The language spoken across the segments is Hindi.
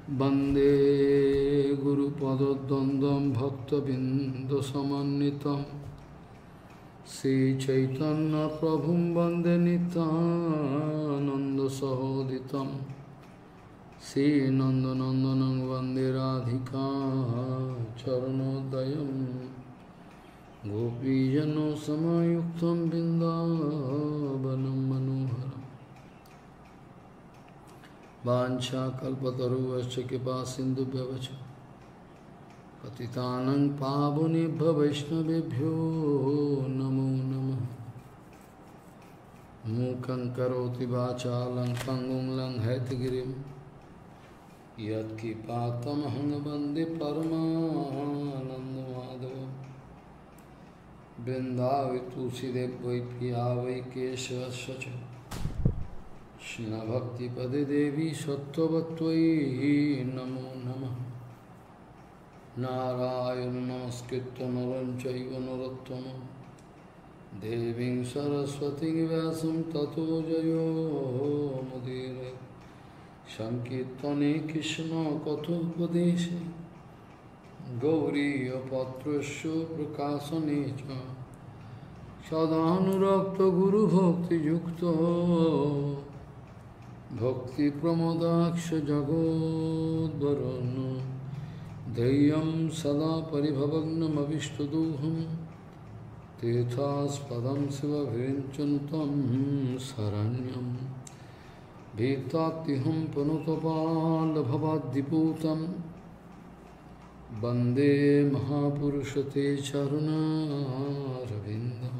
वंदे गुरुपदद्वन्द्वं भक्तबिन्दुसमन्वितं श्रीचैतन्यप्रभुं वन्दे नित्यानन्दसहोदितं श्रीनन्दनन्दनं वन्दे राधिका चरणोदयं गोपीजनसमायुक्तं बिन्दावनं मनोहरम् वाञ्छाकल्पतरुश्च कृपासिन्धुभ्यश्च पतितानं पावनेभ्यो वैष्णवेभ्यो नमो नमः। मूकं करोति वाचालं पङ्गुं लङ्घयतिगिरिं यत्किपातमहं वन्दे परमानन्दमाधवं। वृन्दावै तुलसीदेव वै पिया वै केशवस्य च कृष्णभक्तिपदे देवी सत्त्ववत्त्वयि नमो नमः। नारायण नमस्कृत्य नरं चैव नरोत्तमं देवीं सरस्वतीं व्यासं ततो जयो मुदीरये। संकीर्तने कृष्ण कथोपदेशे गौरीयपत्रस्य प्रकाशने च सदानुरक्तो गुरुभक्तियुक्तो भक्तिप्रमोदाक्ष जगोद्वरुन् धैर्यं सदा परिभवग्नमविष्टदोहं तीर्थास्पदं शिवभिरिञ्चन्तं शरण्यं भीतात्युहं पुनतपाल्भवाद्दिपूतं वन्दे महापुरुषते चरुणारविन्दं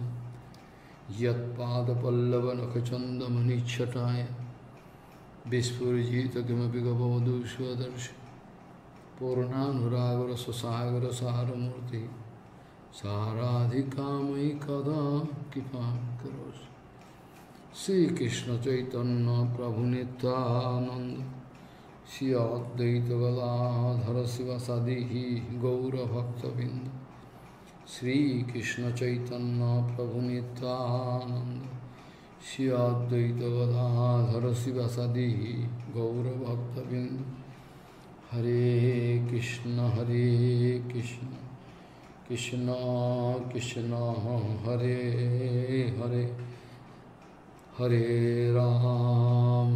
यत्पादपल्लवनखचन्दमनिच्छटाय विस्फुरिजित किमपि गवधू स्वदर्शि पूर्णानुरागर सुसागर सारमूर्ति साराधिकामयि कदा कृपां करोसि। श्रीकृष्ण चैतन्य प्रभु नित्यानंद श्री अद्वैत गदाधर शिवसदि गौरभक्तबिंद श्रीकृष्ण चैतन्य प्रभु नित्यानंद श्री अद्वैत गदाधर शिवसदि गौरभक्तबिंद। हरे कृष्ण कृष्ण कृष्ण हरे हरे हरे राम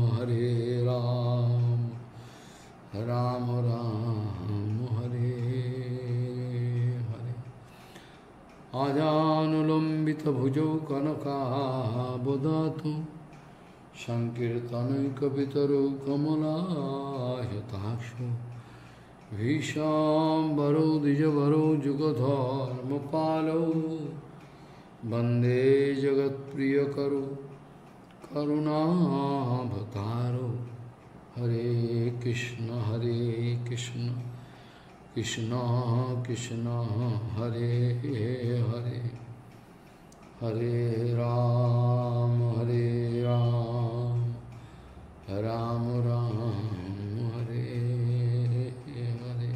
राम राम हरे हरे। आजानुलंबित भुजौ कनकाबदातु संकीर्तनैकपितरो कमलायताक्षो भीषाम्बरो द्विजवरो जुगधर्मपालो वन्दे जगत्प्रियकरो करुणाभतारो। हरे कृष्ण कृष्ण कृष्ण हरे हरे हरे राम राम राम हरे हरे।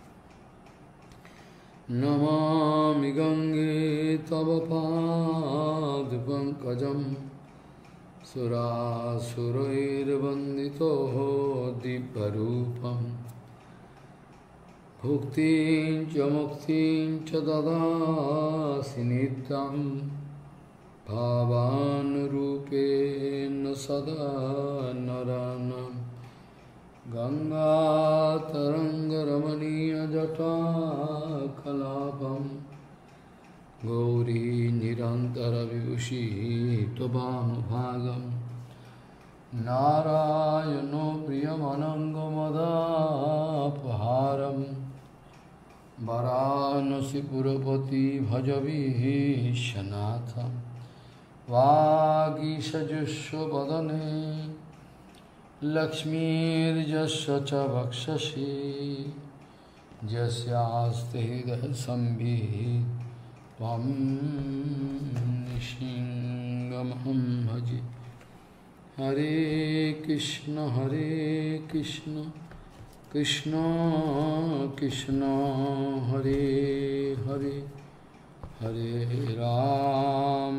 नमामि गंगे तव पादपङ्कजं सुरासुरैर्वन्दितो दिव्यरूपं भुक्तिं च मुक्तिं च ददासि नित्यं भावानुरूपेण सदा नराणां। गंगातरङ्गरमणीयजटाकलापं गौरी निरन्तरविभूषी त्वभानुभागं नारायणो प्रियमनङ्गमदापहारं वरानसीपुरपति भजवीशनाथं। वागीषजुष्वदने लक्ष्मीर्यस्य च वक्षसि यस्यास्ते हृदयसंवित् त्वं नृसिंहमहं भजे। हरे कृष्ण कृष्ण कृष्ण हरे हरे हरे राम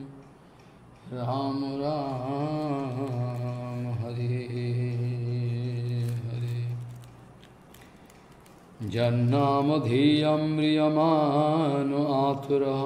राम राम हरे जन्नामधेयं म्रियमानो आतुरः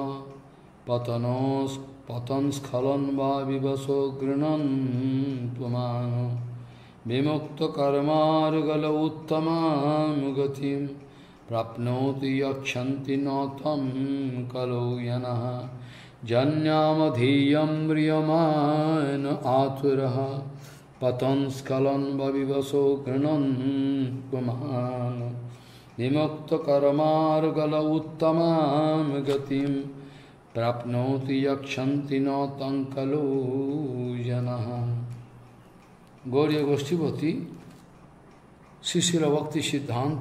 पतनस्खलन वा विवशो गृह्णन् त्वमानो विमुक्तकर्मार्गल उत्तमां गतिं प्राप्नोति यक्षन्ति न तं कलो यनः जन्यामधेयं म्रियमानो आतुरः पतनस्खलन वा विवशो गृह्णन् त्वमानो विमुक्तकर्मार्गल उत्तमां गतिं प्राप्नोति यक्षन्ति न तं खलु जनः। गौड़ीय गोष्ठीपति श्रील भक्ति सिद्धांत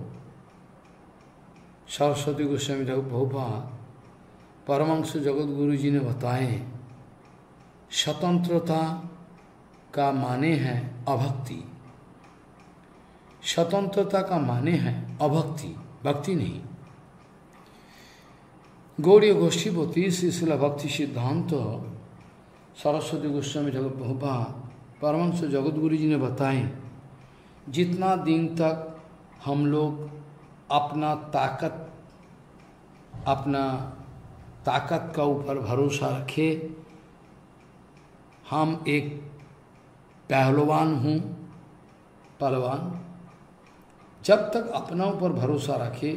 सरस्वती गोस्वामी ठाकुर प्रभुपाद परमहंस जगत गुरु जी ने बताए, स्वतंत्रता का माने है अभक्ति। स्वतंत्रता का माने है अभक्ति, भक्ति नहीं। गौड़ीय गोष्ठीपति श्रील भक्ति सिद्धांत सरस्वती गोस्वामी ठाकुर प्रभुपाद परमहंस जगत गुरु जी ने बताए, जितना दिन तक हम लोग अपना ताकत का ऊपर भरोसा रखे, हम एक पहलवान हूँ, पहलवान जब तक अपना ऊपर भरोसा रखे,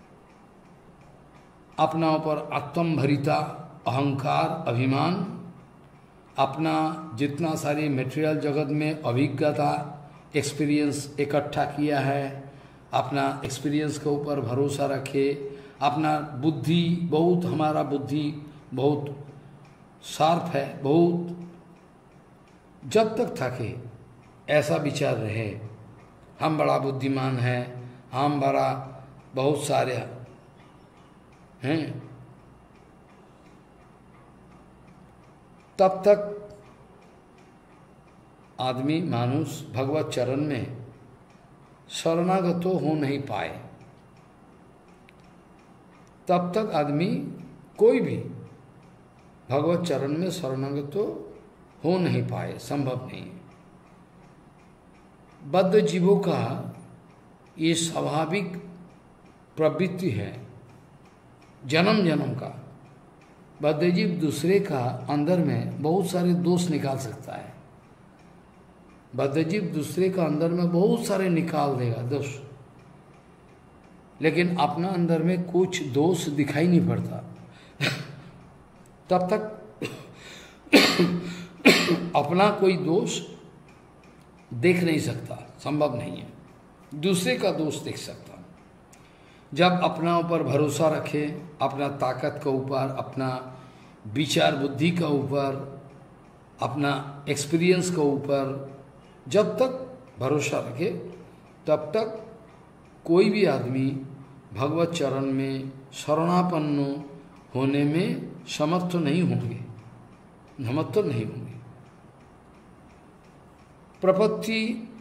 अपना ऊपर आत्मभरिता अहंकार अभिमान, अपना जितना सारी मटेरियल जगत में अभिज्ञता एक्सपीरियंस इकट्ठा किया है, अपना एक्सपीरियंस के ऊपर भरोसा रखे, अपना बुद्धि बहुत, हमारा बुद्धि बहुत शार्प है, बहुत जब तक थके ऐसा विचार रहे, हम बड़ा बुद्धिमान हैं, हम बड़ा बहुत सारे हैं, तब तक आदमी मानुष भगवत चरण में शरणागत हो नहीं पाए। तब तक आदमी कोई भी भगवत चरण में शरणागत हो नहीं पाए, संभव नहीं। बद्ध जीवों का ये स्वाभाविक प्रवृत्ति है, जन्म जन्म का। बद्ध जीव दूसरे का अंदर में बहुत सारे दोष निकाल सकता है, बद्ध जीव दूसरे का अंदर में बहुत सारे निकाल देगा दोष, लेकिन अपना अंदर में कुछ दोष दिखाई नहीं पड़ता तब तक अपना कोई दोष देख नहीं सकता, संभव नहीं है। दूसरे का दोष देख सकता। जब अपना ऊपर भरोसा रखे, अपना ताकत के ऊपर, अपना विचार बुद्धि का ऊपर, अपना एक्सपीरियंस के ऊपर जब तक भरोसा रखे, तब तक कोई भी आदमी भगवत चरण में शरणापन्न होने में समर्थ नहीं होंगे, समर्थ नहीं होंगे। प्रपत्ति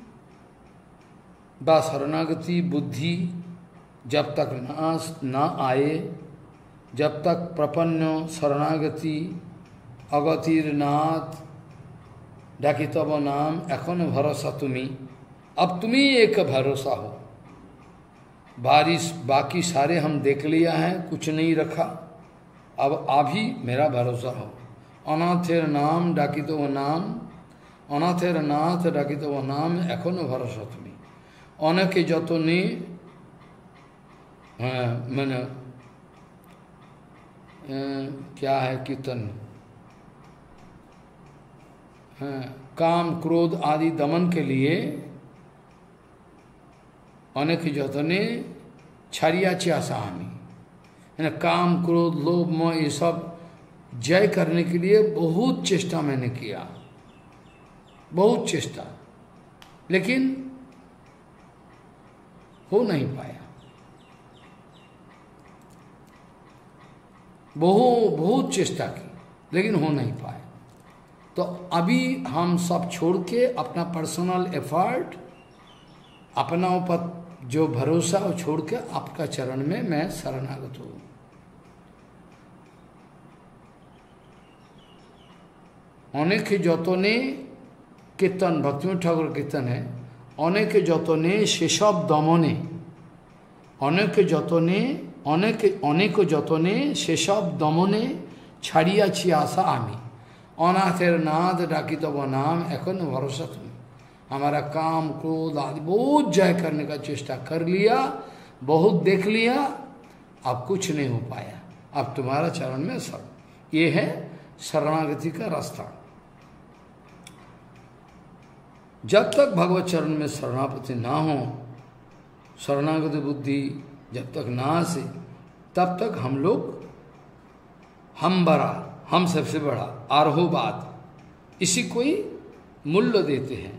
व शरणागति बुद्धि जब तक ना आए, जब तक प्रपन्न शरणागति अगतिरनाथ डाकी तब नाम एखोनो भरोसा तुम्ही, अब तुम्ही एक भरोसा हो। बारिश बाकी सारे हम देख लिया है, कुछ नहीं रखा, अब अभी मेरा भरोसा हो। अनाथेर नाम डाकी तो वो नाम, अनाथेर नाथ डाकी तो वो नाम एखोनो भरोसा तुम्ही। अनेके जतने मैंने क्या है कीर्तन, काम क्रोध आदि दमन के लिए अनेक जतने छरिया चासामी, है काम क्रोध लोभ मोह ये सब जय करने के लिए बहुत चेष्टा मैंने किया, बहुत चेष्टा, लेकिन हो नहीं पाया। बहुत चेष्टा की, लेकिन हो नहीं पाया। तो अभी हम सब छोड़ के अपना पर्सनल एफर्ट, अपना ऊपर जो भरोसा वो छोड़ के आपका चरण में मैं शरणागत हूँ। अनेक जतने कीर्तन, भक्तिविनोद ठाकुर कीर्तन है, अनेक जतने सेसब दमने, অনেক যতনে অনেক যতনে সেসব দমনে ছাড়িয়াছি आशा আমি, অনাথের নাদ ডাকি তব नाम এখন भरोसा तुम। हमारा काम क्रोध आदि बहुत जय करने का चेष्टा कर लिया, बहुत देख लिया, अब कुछ नहीं हो पाया, अब तुम्हारा चरण में सब। ये है शरणागति का रास्ता। जब तक भगवत चरण में शरणापति ना हो, शरणागति बुद्धि जब तक ना आसे, तब तक हम लोग हम बड़ा, हम सबसे बड़ा, आरोहबाद, इसी को ही मूल्य देते हैं।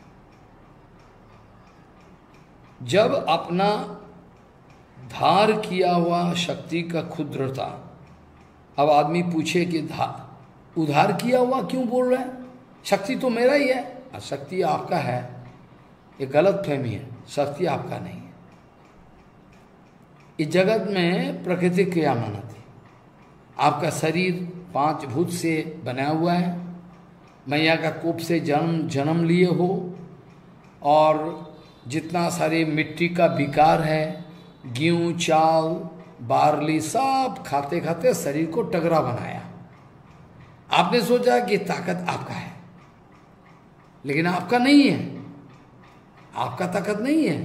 जब अपना धार किया हुआ शक्ति का क्षुद्रता, अब आदमी पूछे कि उधार किया हुआ क्यों बोल रहा है, शक्ति तो मेरा ही है, शक्ति आपका है, ये गलत फहमी है, शक्ति आपका नहीं है। इस जगत में प्रकृति क्रिया माना थी। आपका शरीर 5 भूत से बना हुआ है, मैया का कोप से जन्म लिए हो, और जितना सारे मिट्टी का विकार है, गेहूं चाल बार्ली सब खाते खाते शरीर को टगरा बनाया। आपने सोचा कि ताकत आपका है, लेकिन आपका नहीं है, आपका ताकत नहीं है।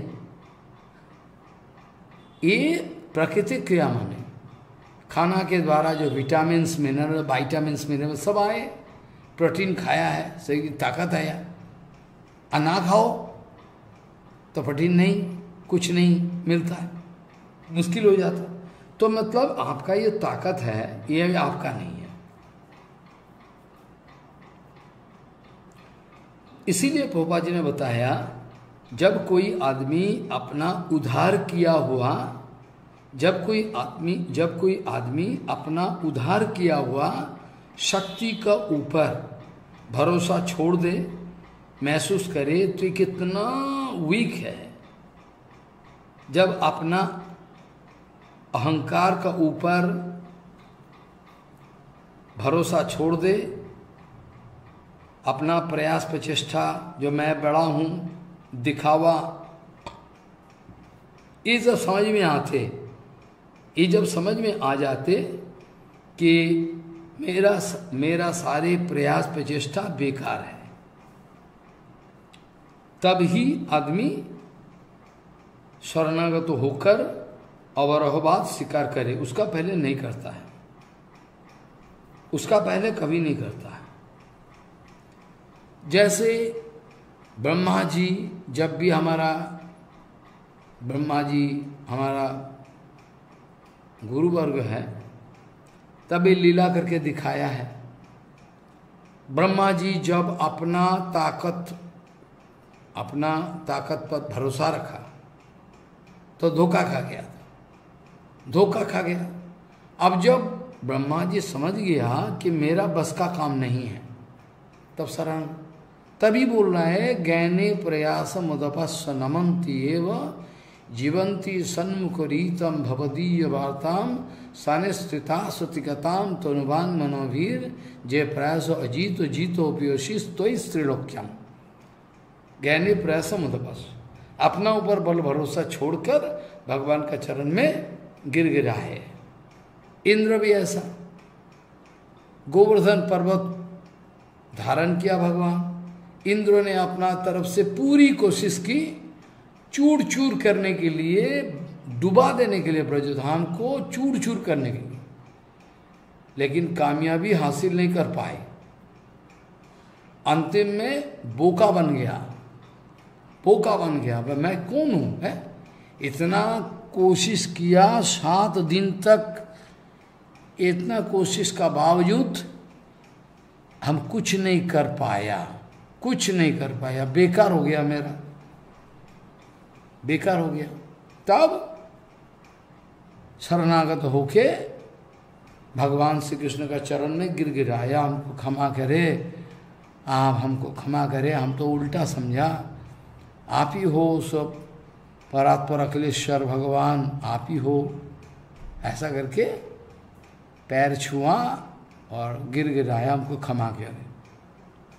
ये प्राकृतिक क्रिया माने खाना के द्वारा जो विटामिन्स मिनरल वाइटामिन्स मिनरल सब आए, प्रोटीन खाया है, शरीर की ताकत आया। ना खाओ तो प्रोटीन नहीं, कुछ नहीं मिलता है, मुश्किल हो जाता। तो मतलब आपका ये ताकत है, ये आपका नहीं है। इसीलिए प्रभुपाद जी ने बताया, जब कोई आदमी अपना उद्धार किया हुआ, जब कोई आदमी अपना उद्धार किया हुआ शक्ति का ऊपर भरोसा छोड़ दे, महसूस करे तो ये कितना वीक है। जब अपना अहंकार का ऊपर भरोसा छोड़ दे, अपना प्रयास प्रचेष्टा जो मैं बड़ा हूँ, दिखावा, ये जब समझ में आते, ये जब समझ में आ जाते कि मेरा सारे प्रयास प्रचेष्टा बेकार है, तब ही आदमी शरणागत होकर अवरोहवाद स्वीकार करे। उसका पहले नहीं करता है, उसका पहले कभी नहीं करता है। जैसे ब्रह्मा जी, जब भी ब्रह्मा जी हमारा गुरुवर्ग है, तब ये लीला करके दिखाया है। ब्रह्मा जी जब अपना ताकत पर भरोसा रखा तो धोखा खा गया था, धोखा खा गया। अब जब ब्रह्मा जी समझ गया कि मेरा बस का काम नहीं है, तब शरण, तभी बोल रहा है, ज्ञाने प्रयास मुदपस्व नमंती एव जीवंती सन्मुख रीतम भवदीय वार्ताम साने स्थिता सुतिकताम तनुवांग मनोवीर जय प्रयास अजीत जीतो पियोशिस तो स्त्रीलोक्यम। ज्ञानी प्रयास मुदपस्व, अपना ऊपर बल भरोसा छोड़कर भगवान का चरण में गिर गिरा है। इंद्र भी ऐसा, गोवर्धन पर्वत धारण किया भगवान, इंद्र ने अपना तरफ से पूरी कोशिश की चूर चूर करने के लिए, डुबा देने के लिए, ब्रजधाम को चूर चूर करने के लिए, लेकिन कामयाबी हासिल नहीं कर पाए। अंतिम में बोका बन गया, बोका बन गया। मैं कौन हूं, है? इतना कोशिश किया, 7 दिन तक, इतना कोशिश का बावजूद हम कुछ नहीं कर पाया, कुछ नहीं कर पाया, बेकार हो गया, मेरा बेकार हो गया। तब शरणागत होके भगवान श्री कृष्ण का चरण में गिर गिराया, हमको क्षमा करे, आप हमको क्षमा करे, हम तो उल्टा समझा, आप ही हो सब परात्पर अखिलेश्वर भगवान, आप ही हो, ऐसा करके पैर छुआ और गिर गिराया, हमको क्षमा करे।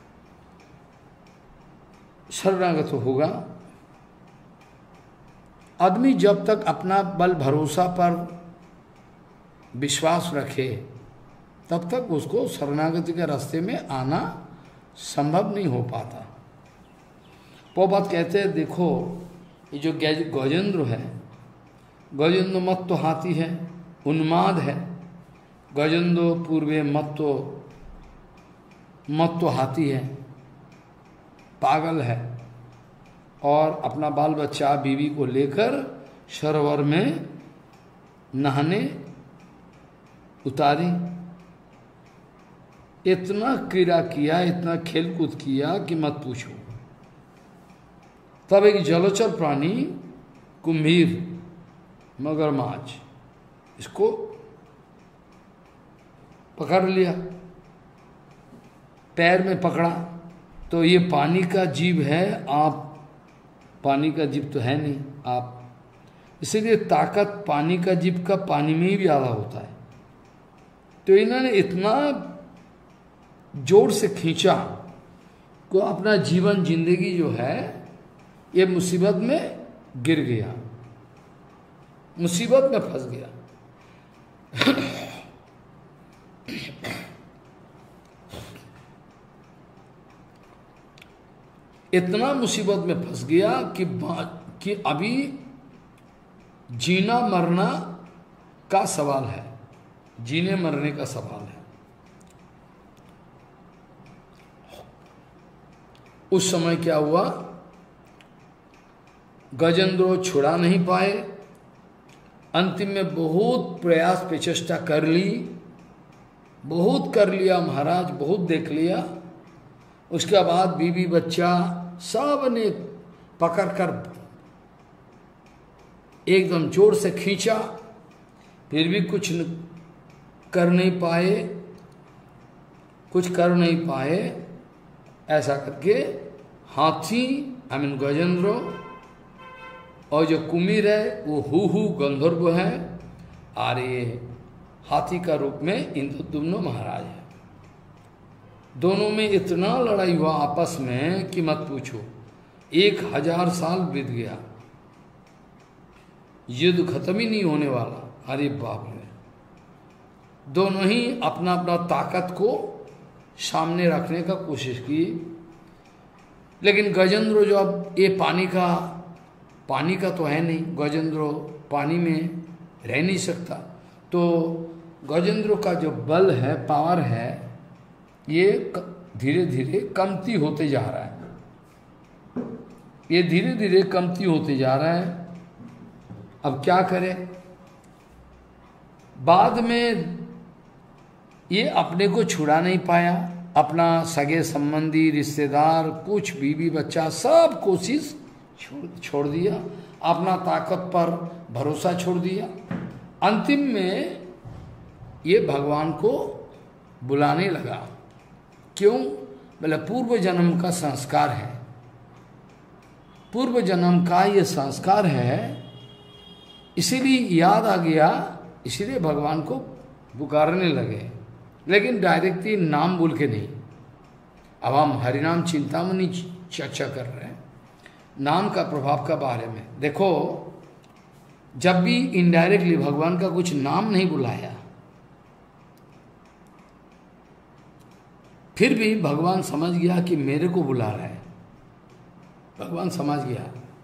शरणागत होगा आदमी जब तक अपना बल भरोसा पर विश्वास रखे तब तक उसको शरणागति के रास्ते में आना संभव नहीं हो पाता। वो बात कहते हैं, देखो ये जो गजेंद्र है, गजेंद्र मत तो हाथी है, उन्माद है। गजेंद्र पूर्वे मत तो हाथी है, पागल है, और अपना बाल बच्चा बीवी को लेकर सरोवर में नहाने उतारी। इतना क्रीड़ा किया, इतना खेलकूद किया कि मत पूछो। तब एक जलचर प्राणी कुम्भीर, मगरमच्छ, इसको पकड़ लिया, पैर में पकड़ा। तो ये पानी का जीव है, आप पानी का जीव तो है नहीं आप, इसीलिए ताकत पानी का जीव का पानी में ही ज्यादा होता है। तो इन्होंने इतना जोर से खींचा को अपना जीवन जिंदगी जो है ये मुसीबत में गिर गया, मुसीबत में फंस गया। इतना मुसीबत में फंस गया कि अभी जीना मरना का सवाल है, जीने मरने का सवाल है। उस समय क्या हुआ, गजेंद्र छुड़ा नहीं पाए। अंतिम में बहुत प्रयास प्रचेष्टा कर ली, बहुत कर लिया महाराज, बहुत देख लिया। उसके बाद बीवी बच्चा सब ने पकड़कर एकदम जोर से खींचा, फिर भी कुछ कर नहीं पाए, कुछ कर नहीं पाए। ऐसा करके हाथी गजेंद्र और जो कुमीर है वो हु गंधर्व है, और ये हाथी का रूप में इंद्रद्युम्न महाराज है। दोनों में इतना लड़ाई हुआ आपस में कि मत पूछो। 1000 साल बीत गया, युद्ध खत्म ही नहीं होने वाला। अरे बाप रे, दोनों ही अपना अपना ताकत को सामने रखने का कोशिश की। लेकिन गजेंद्र जो अब ये पानी का तो है नहीं, गजेंद्र पानी में रह नहीं सकता। तो गजेंद्र का जो बल है, पावर है, ये धीरे धीरे कमती होते जा रहा है, ये धीरे धीरे कमती होते जा रहा है। अब क्या करें, बाद में ये अपने को छुड़ा नहीं पाया, अपना सगे संबंधी रिश्तेदार कुछ बीवी बच्चा सब कोशिश छोड़ दिया, अपना ताकत पर भरोसा छोड़ दिया। अंतिम में ये भगवान को बुलाने लगा। क्यों? बोले पूर्व जन्म का संस्कार है, पूर्व जन्म का ये संस्कार है, इसीलिए याद आ गया, इसीलिए भगवान को पुकारने लगे। लेकिन डायरेक्टली नाम बोल के नहीं। अब हम हरिनाम चिंतामणि चर्चा कर रहे हैं नाम का प्रभाव का बारे में। देखो, जब भी इनडायरेक्टली भगवान का कुछ नाम नहीं बुलाया, फिर भी भगवान समझ गया कि मेरे को बुला रहा है। भगवान समझ गया।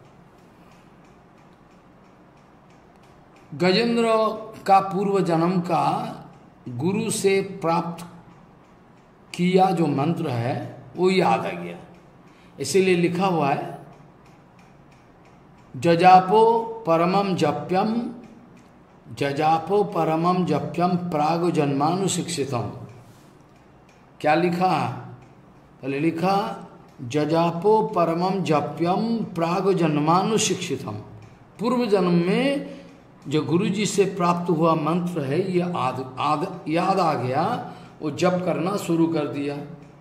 गजेंद्र का पूर्व जन्म का गुरु से प्राप्त किया जो मंत्र है वो याद आ गया, इसीलिए लिखा हुआ है जजापो परमम जप्यम, जजापो परमम जप्यम प्राग जन्मानुशिक्षितम। क्या लिखा? पहले लिखा जजापो परमम जप्यम प्राग जन्मानुशिक्षितम। पूर्व जन्म में जो गुरु जी से प्राप्त हुआ मंत्र है ये याद आ गया, वो जप करना शुरू कर दिया।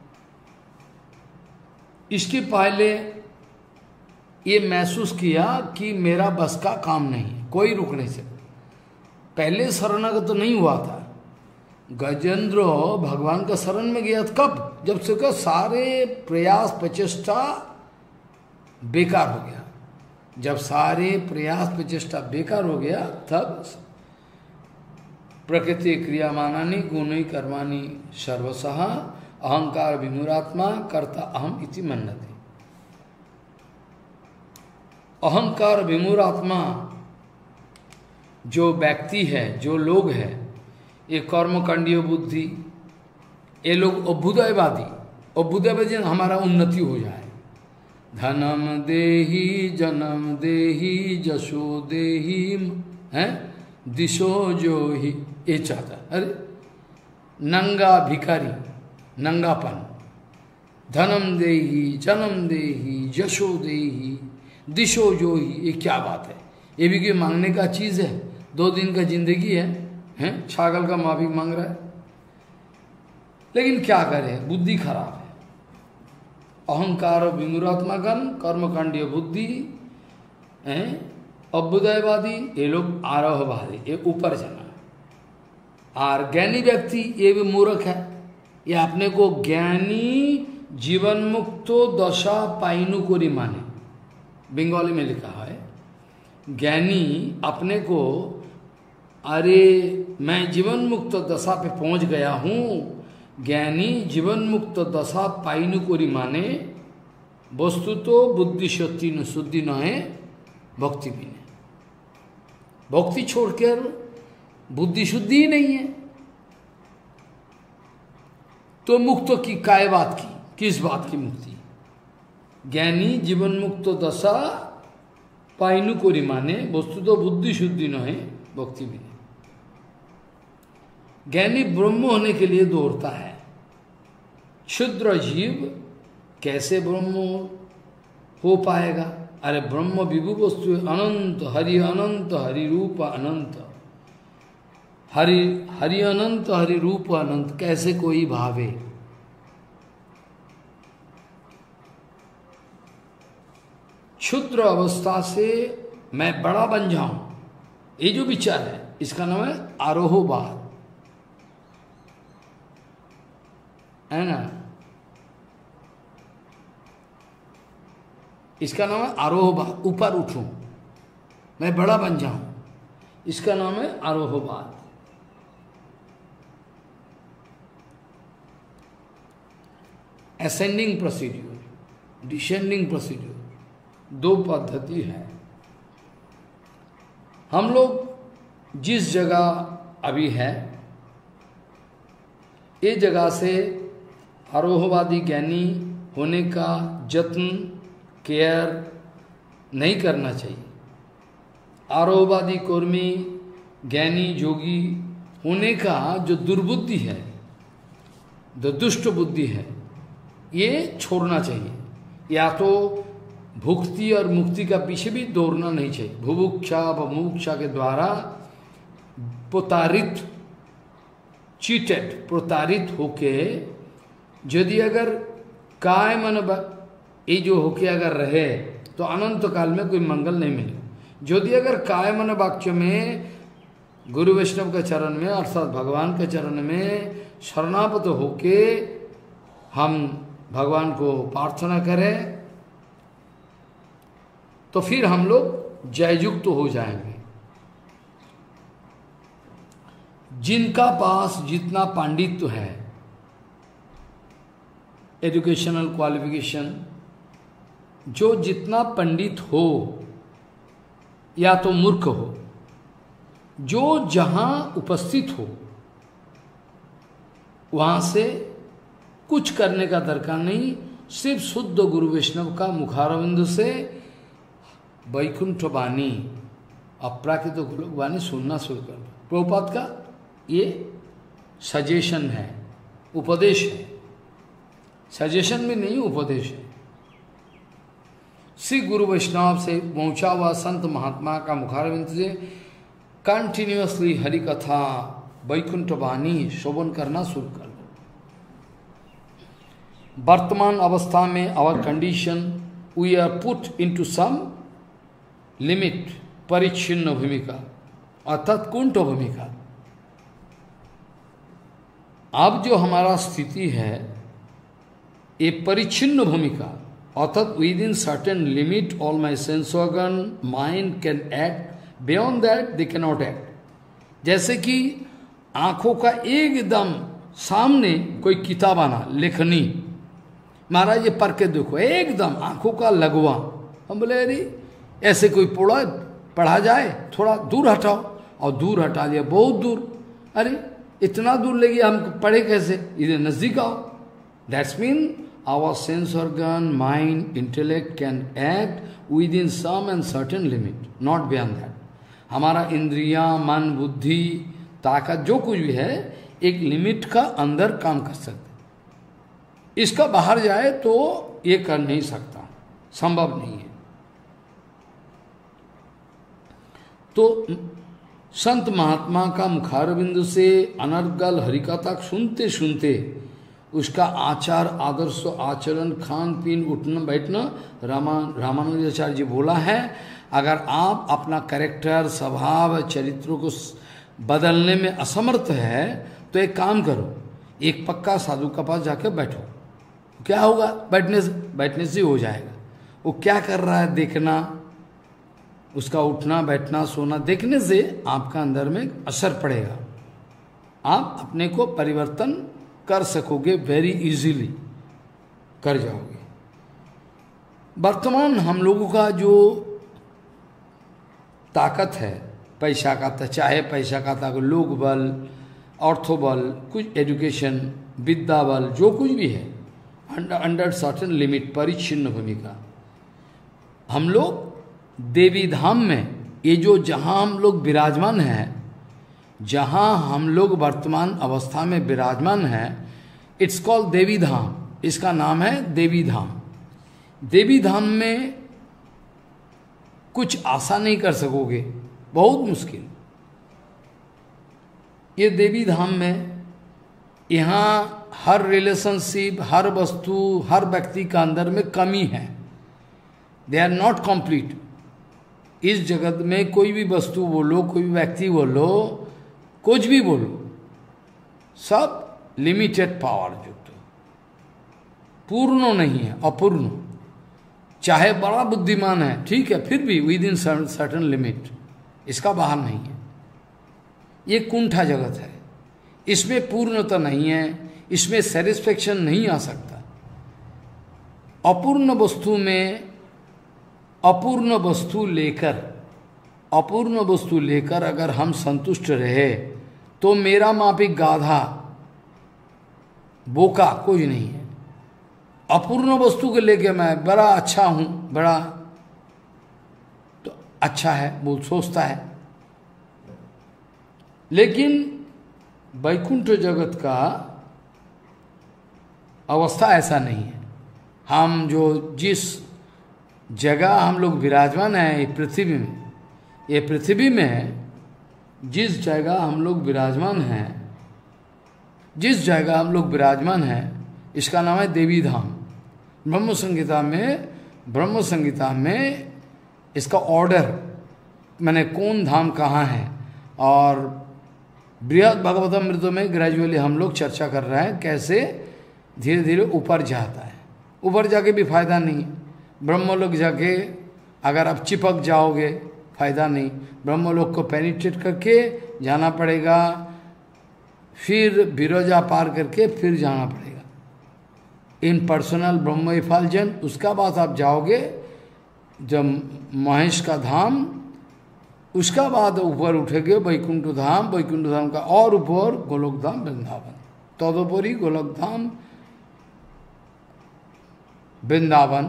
इसके पहले ये महसूस किया कि मेरा बस का काम नहीं, कोई रुक नहीं सकता। पहले शरणागत तो नहीं हुआ था। गजेंद्र भगवान का शरण में गया था कब? जब से सारे प्रयास प्रचेष्टा बेकार हो गया, जब सारे प्रयास प्रचेष्टा बेकार हो गया, तब प्रकृति क्रियामानानि गुणै कर्माणि सर्वशः अहंकार विमूढ़ात्मा कर्ता अहम इति मन्यते। अहंकार विमूढ़ात्मा जो व्यक्ति है, जो लोग है, ये कर्मकांडीय बुद्धि, ये लोग अभ्युदयवादी, अभ्युदयवादी हमारा उन्नति हो जाए। धनम देहि जन्म देहि जशो देहि है दिशो जो ही, ये चाहता। अरे नंगा भिखारी, नंगापन, धनम देहि जन्म देहि जशो देहि दिशो जो ही, ये क्या बात है? ये भी कोई मांगने का चीज है? 2 दिन का जिंदगी है, हैं? छागल का माफी मांग रहा है। लेकिन क्या करे, बुद्धि खराब है। अहंकार विमूढ़ात्मागण कर्मकांडीय बुद्धि, अभ्युदयवादी, ये लोग आरोहवादी, ये ऊपर जाना। और ज्ञानी व्यक्ति ये भी मूर्ख है, ये अपने को ज्ञानी जीवन मुक्तो दशा पाइनु कोरी माने, बंगाली में लिखा है। ज्ञानी अपने को, अरे मैं जीवन मुक्त दशा पे पहुंच गया हूं, ज्ञानी जीवन मुक्त दशा पाइनु कोरी माने, वस्तु तो बुद्धि शक्ति न शुद्धि न है, भक्ति भी नहीं। भक्ति छोड़कर बुद्धि शुद्धि ही नहीं है, तो मुक्त की काय बात की, किस बात की मुक्ति? ज्ञानी जीवन मुक्त दशा पाइनु कोरी माने, वस्तु तो बुद्धि शुद्धि न है, भक्ति भी नहीं। ज्ञानी ब्रह्म होने के लिए दौड़ता है। क्षुद्र जीव कैसे ब्रह्म हो पाएगा? अरे ब्रह्म विभु वस्तु अनंत, हरि रूप अनंत, हरि अनंत, हरि रूप अनंत, कैसे कोई भावे? क्षुद्र अवस्था से मैं बड़ा बन जाऊं, ये जो विचार है, इसका नाम है आरोहवाद, है ना? इसका नाम है आरोहवाद, ऊपर उठूं, मैं बड़ा बन जाऊं, इसका नाम है आरोहवाद। असेंडिंग प्रोसीड्यूर, डिसेंडिंग प्रोसीड्यूर, 2 पद्धति है। हम लोग जिस जगह अभी है, ये जगह से आरोहवादी ज्ञानी होने का जत्न, केयर नहीं करना चाहिए। आरोहवादी कर्मी, ज्ञानी जोगी होने का जो दुर्बुद्धि है, जो दुष्ट बुद्धि है, ये छोड़ना चाहिए। या तो भुक्ति और मुक्ति का पीछे भी दौड़ना नहीं चाहिए। भुभुक्षा मुमुक्षा के द्वारा प्रतारित, चीटेड, प्रतारित होके यदि अगर काय मन ये जो होके अगर रहे, तो अनंत काल में कोई मंगल नहीं मिले। यदि अगर काय मन वाक्य में गुरु वैष्णव के चरण में, अर्थात भगवान के चरण में शरणागत होके हम भगवान को प्रार्थना करें, तो फिर हम लोग जययुक्त हो जाएंगे। जिनका पास जितना पांडित्य है, एजुकेशनल क्वालिफिकेशन, जो जितना पंडित हो या तो मूर्ख हो, जो जहां उपस्थित हो वहां से कुछ करने का दरकार नहीं, सिर्फ शुद्ध गुरु वैष्णव का मुखारविंद से वैकुंठ वाणी, अपराकृत गोलोक वाणी सुनना शुरू कर दो। प्रभुपाद का ये सजेशन है, उपदेश है, सजेशन भी नहीं, उपदेश है। श्री गुरु वैष्णव से पहुंचा हुआ संत महात्मा का मुखारविंद से कंटिन्यूअसली हरि कथा, वैकुंठ वाणी शोभन करना शुरू कर दो। वर्तमान अवस्था में our condition, we are put into some limit, परिच्छिन्न भूमिका अर्थात कुंठ भूमिका। अब जो हमारा स्थिति है, ये परिच्छिन्न भूमिका, अर्थात within certain limit all my sense organ mind can act, beyond that they can not act. जैसे कि आंखों का एकदम सामने कोई किताब आना, लेखनी, महाराज ये पढ़ के देखो, एकदम आंखों का लगवा, हम बोले अरे ऐसे कोई पढ़ा जाए, थोड़ा दूर हटाओ, और दूर हटा दिया बहुत दूर, अरे इतना दूर ले गया, हम पढ़े कैसे, इधर नजदीक आओ। That's mean our sense organ, mind, intellect can act within some and certain limit, not beyond that. हमारा इंद्रियां, मन, बुद्धि, ताकत जो कुछ भी है एक लिमिट का अंदर काम कर सकते, इसका बाहर जाए तो ये कर नहीं सकता, संभव नहीं है। तो संत महात्मा का मुखारबिंदु से अनर्गल हरिकथा सुनते सुनते उसका आचार, आदर्श, आचरण, खान पीन, उठना बैठना, रामानुजाचार्य जी बोला है, अगर आप अपना कैरेक्टर, स्वभाव, चरित्रों को बदलने में असमर्थ है तो एक काम करो, एक पक्का साधु के पास जाकर बैठो। क्या होगा? बैठने से हो जाएगा। वो क्या कर रहा है देखना, उसका उठना बैठना सोना देखने से आपका अंदर में असर पड़ेगा, आप अपने को परिवर्तन कर सकोगे, वेरी इजीली कर जाओगे। वर्तमान हम लोगों का जो ताकत है पैसा का, चाहे पैसा का ताकत, लोक बल, अर्थोबल, कुछ एजुकेशन, विद्या बल, जो कुछ भी है, अंडर सर्टेन लिमिट, परिच्छिन्न भूमिका। हम लोग देवी धाम में, ये जो जहाँ हम लोग विराजमान हैं, जहाँ हम लोग वर्तमान अवस्था में विराजमान हैं, इट्स कॉल्ड देवी धाम, इसका नाम है देवी धाम। देवी धाम में कुछ आशा नहीं कर सकोगे, बहुत मुश्किल। ये देवी धाम में यहाँ हर रिलेशनशिप, हर वस्तु, हर व्यक्ति का अंदर में कमी है, दे आर नॉट कंप्लीट। इस जगत में कोई भी वस्तु बोलो, कोई भी व्यक्ति बोलो, कुछ भी बोलो, सब लिमिटेड पावर युक्त, पूर्ण नहीं है, अपूर्ण। चाहे बड़ा बुद्धिमान है, ठीक है, फिर भी विद इन सर्टेन लिमिट, इसका बाहर नहीं है। ये कुंठा जगत है, इसमें पूर्णता नहीं है, इसमें सेटिस्फेक्शन नहीं आ सकता। अपूर्ण वस्तु में अपूर्ण वस्तु लेकर अगर हम संतुष्ट रहे तो मेरा मापिक गाधा, बोका कोई नहीं है। अपूर्ण वस्तु को लेके मैं बड़ा अच्छा हूं, बड़ा तो अच्छा है वो सोचता है, लेकिन वैकुंठ जगत का अवस्था ऐसा नहीं है। हम जो जिस जगह हम लोग विराजमान हैं ये पृथ्वी में जिस जगह हम लोग विराजमान हैं, इसका नाम है देवी धाम। ब्रह्म संहिता में इसका ऑर्डर, मैंने कौन धाम कहाँ है, और बृहद भागवतमृत में ग्रेजुअली हम लोग चर्चा कर रहे हैं कैसे धीरे धीरे ऊपर जाता है। ऊपर जाके भी फायदा नहीं, ब्रह्मलोक जाके अगर आप चिपक जाओगे फायदा नहीं, ब्रह्मलोक को पेनिट्रेट करके जाना पड़ेगा, फिर विरोजा पार करके फिर जाना पड़ेगा इन पर्सनल ब्रह्म इफालजन। उसका बाद आप जाओगे जब महेश का धाम, उसका बाद ऊपर उठेगे वैकुंठ धाम का और ऊपर गोलोक धाम वृंदावन, तदोपरि गोलोक धाम वृंदावन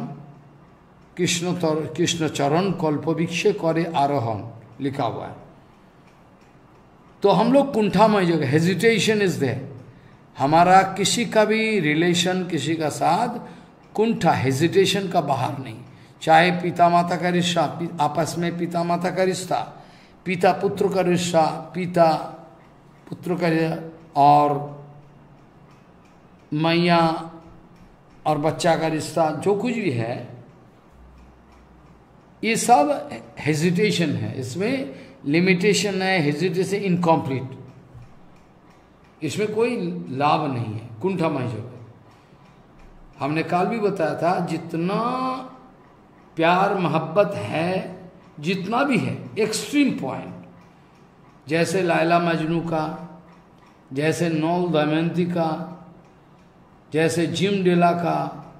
कृष्ण चरण कल्पवृक्ष करे आरोहण लिखा हुआ है। तो हम लोग कुंठामय जगह, हेजिटेशन इज देयर। हमारा किसी का भी रिलेशन किसी का साथ कुंठा, हेजिटेशन का बाहर नहीं। चाहे पिता माता का रिश्ता, आपस में पिता माता का रिश्ता, पिता पुत्र का रिश्ता, पिता पुत्र का, और मैया और बच्चा का रिश्ता, जो कुछ भी है ये सब हेजिटेशन है, इसमें लिमिटेशन है, हेजिटेशन इनकम्प्लीट, इसमें कोई लाभ नहीं है कुंठामय जगह। हमने कल भी बताया था, जितना प्यार मोहब्बत है, जितना भी है एक्सट्रीम पॉइंट, जैसे लैला मजनू का, जैसे नौल दमयंती का, जैसे जिम डेला का,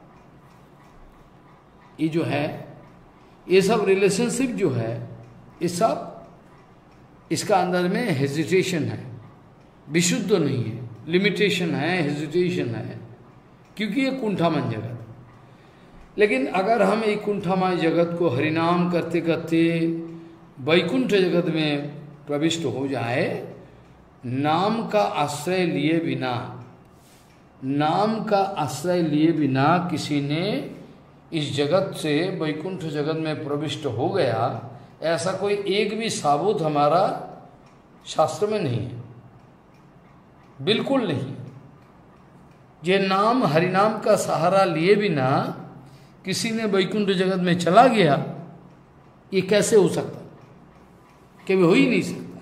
ये जो है, ये सब रिलेशनशिप जो है, ये सब इसका अंदर में हेजिटेशन है, विशुद्ध नहीं है, लिमिटेशन है, हेजिटेशन है, क्योंकि ये कुंठामय जगत। लेकिन अगर हम एक कुंठामय जगत को हरिनाम करते करते वैकुंठ जगत में प्रविष्ट हो जाए, नाम का आश्रय लिए बिना, नाम का आश्रय लिए बिना किसी ने इस जगत से वैकुंठ जगत में प्रविष्ट हो गया, ऐसा कोई एक भी साबुत हमारा शास्त्र में नहीं है, बिल्कुल नहीं। ये नाम हरिनाम का सहारा लिए बिना किसी ने वैकुंठ जगत में चला गया, ये कैसे हो सकता? कभी हो ही नहीं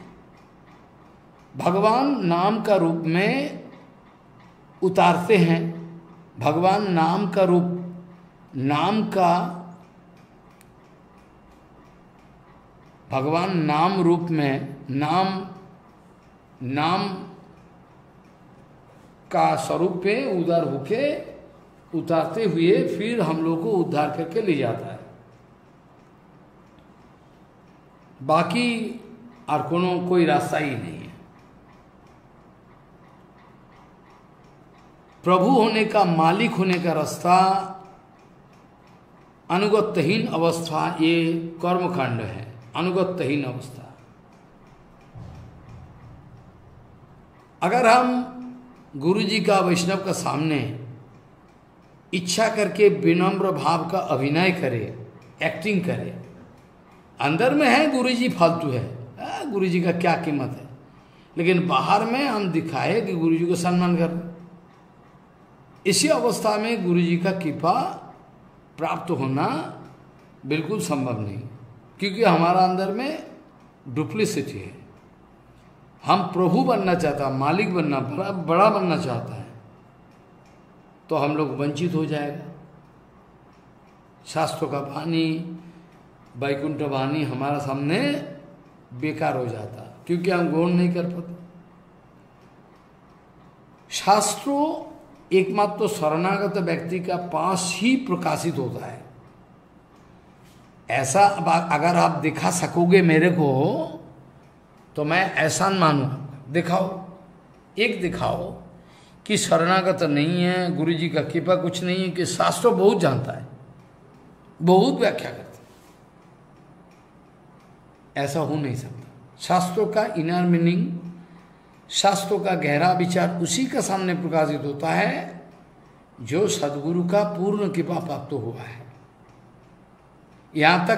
सकता। भगवान नाम का रूप में उतारते हैं, भगवान नाम का रूप, नाम का, भगवान नाम रूप में, नाम का स्वरूप पे उदार होके उतारते हुए फिर हम लोग को उद्धार करके ले जाता है। बाकी और कोई रास्ता ही नहीं है। प्रभु होने का, मालिक होने का रास्ता अनुगत्यहीन अवस्था, ये कर्मकांड है, अनुगत्यहीन अवस्था। अगर हम गुरु जी का, वैष्णव का सामने इच्छा करके विनम्र भाव का अभिनय करे, एक्टिंग करे, अंदर में है गुरु जी फालतू है, गुरु जी का क्या कीमत है, लेकिन बाहर में हम दिखाए कि गुरु जी को सम्मान कर, इसी अवस्था में गुरु जी का कृपा प्राप्त होना बिल्कुल संभव नहीं, क्योंकि हमारा अंदर में डुप्लिसिटी है। हम प्रभु बनना चाहता, मालिक बनना, बड़ा बनना चाहता है, तो हम लोग वंचित हो जाएगा। शास्त्रों का वाणी, वैकुंठ वाणी हमारा सामने बेकार हो जाता, क्योंकि हम ग्रहण नहीं कर पाते। शास्त्रों एकमात्र तो शरणागत व्यक्ति का पास ही प्रकाशित होता है। ऐसा अगर आप दिखा सकोगे मेरे को, तो मैं एहसान मानूंगा। दिखाओ, एक दिखाओ कि शरणागत नहीं है, गुरु जी का कृपा कुछ नहीं है, कि शास्त्र बहुत जानता है, बहुत व्याख्या करता है, ऐसा हो नहीं सकता। शास्त्रों का इनर मीनिंग, शास्त्रों का गहरा विचार उसी का सामने प्रकाशित होता है जो सद्गुरु का पूर्ण कृपा प्राप्त हुआ है। यहाँ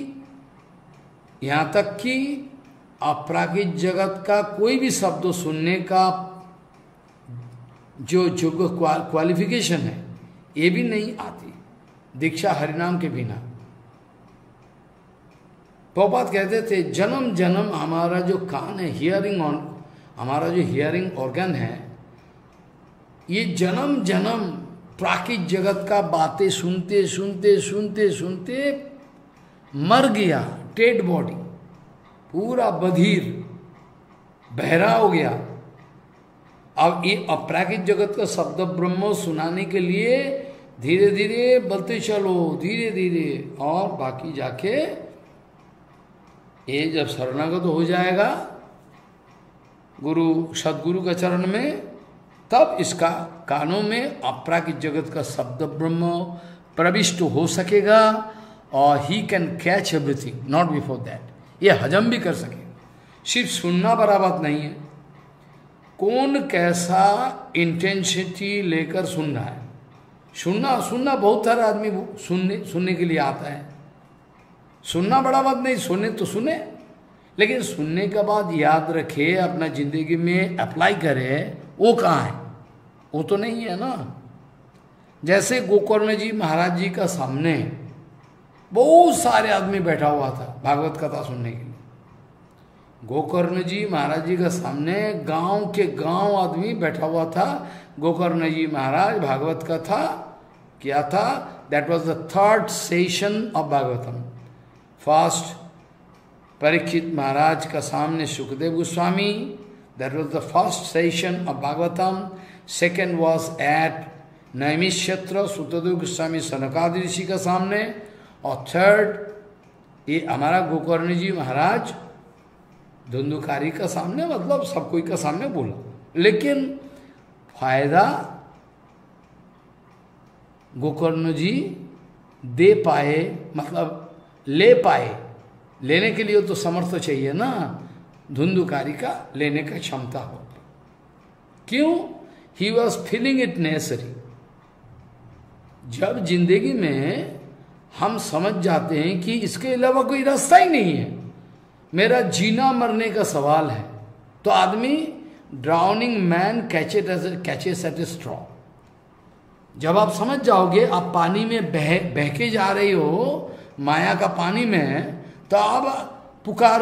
तक कि अपराकृत जगत का कोई भी शब्द सुनने का जो योग्य क्वालिफिकेशन है, ये भी नहीं आती दीक्षा हरिनाम के बिना। प्रभुपाद कहते थे, जन्म जन्म हमारा जो कान है, हमारा जो हियरिंग ऑर्गन है, ये जन्म जन्म प्राकृत जगत का बातें सुनते सुनते सुनते सुनते मर गया, डेड बॉडी, पूरा बधिर बहरा हो गया। अब ये अपराकृत जगत का शब्द ब्रह्म सुनाने के लिए धीरे धीरे बोलते चलो, धीरे धीरे, और बाकी जाके ये जब शरणागत हो जाएगा गुरु सदगुरु का चरण में, तब इसका कानों में अपराकृत जगत का शब्द ब्रह्म प्रविष्ट हो सकेगा, और he can catch everything, not before that. ये हजम भी कर सकेगा। सिर्फ सुनना बराबर नहीं है, कौन कैसा इंटेंसिटी लेकर सुन रहा है। सुनना बहुत सारे आदमी सुनने के लिए आता है, सुनना बड़ा बात नहीं, सुने तो सुने, लेकिन सुनने के बाद याद रखे, अपना जिंदगी में अप्लाई करे, वो कहाँ है? वो तो नहीं है ना। जैसे गोकर्ण जी महाराज जी का सामने बहुत सारे आदमी बैठा हुआ था भागवत कथा सुनने के लिए। गोकर्ण जी महाराज जी का सामने गांव के गांव आदमी बैठा हुआ था। गोकर्ण जी महाराज भागवत कथा किया था, that was the third session of Bhagavatam. First Parikshit Maharaj का सामने Sukhdev Goswami, that was the first session of Bhagavatam. Second was at नैमिषत्र सुखदेव गोस्वामी सनकादि ऋषि का सामने, और थर्ड ये हमारा गोकर्ण जी महाराज धुंधुकारी का सामने, मतलब सब कोई का सामने बोला। लेकिन फायदा गोकर्ण जी दे पाए, मतलब ले पाए। लेने के लिए तो समर्थ चाहिए ना, धुंधुकारी का लेने का क्षमता हो। क्यों? He was feeling it necessary. जब जिंदगी में हम समझ जाते हैं कि इसके अलावा कोई रास्ता ही नहीं है, मेरा जीना मरने का सवाल है, तो आदमी drowning man catches at a straw. जब आप समझ जाओगे आप पानी में बह के जा रही हो माया का पानी में, तो आप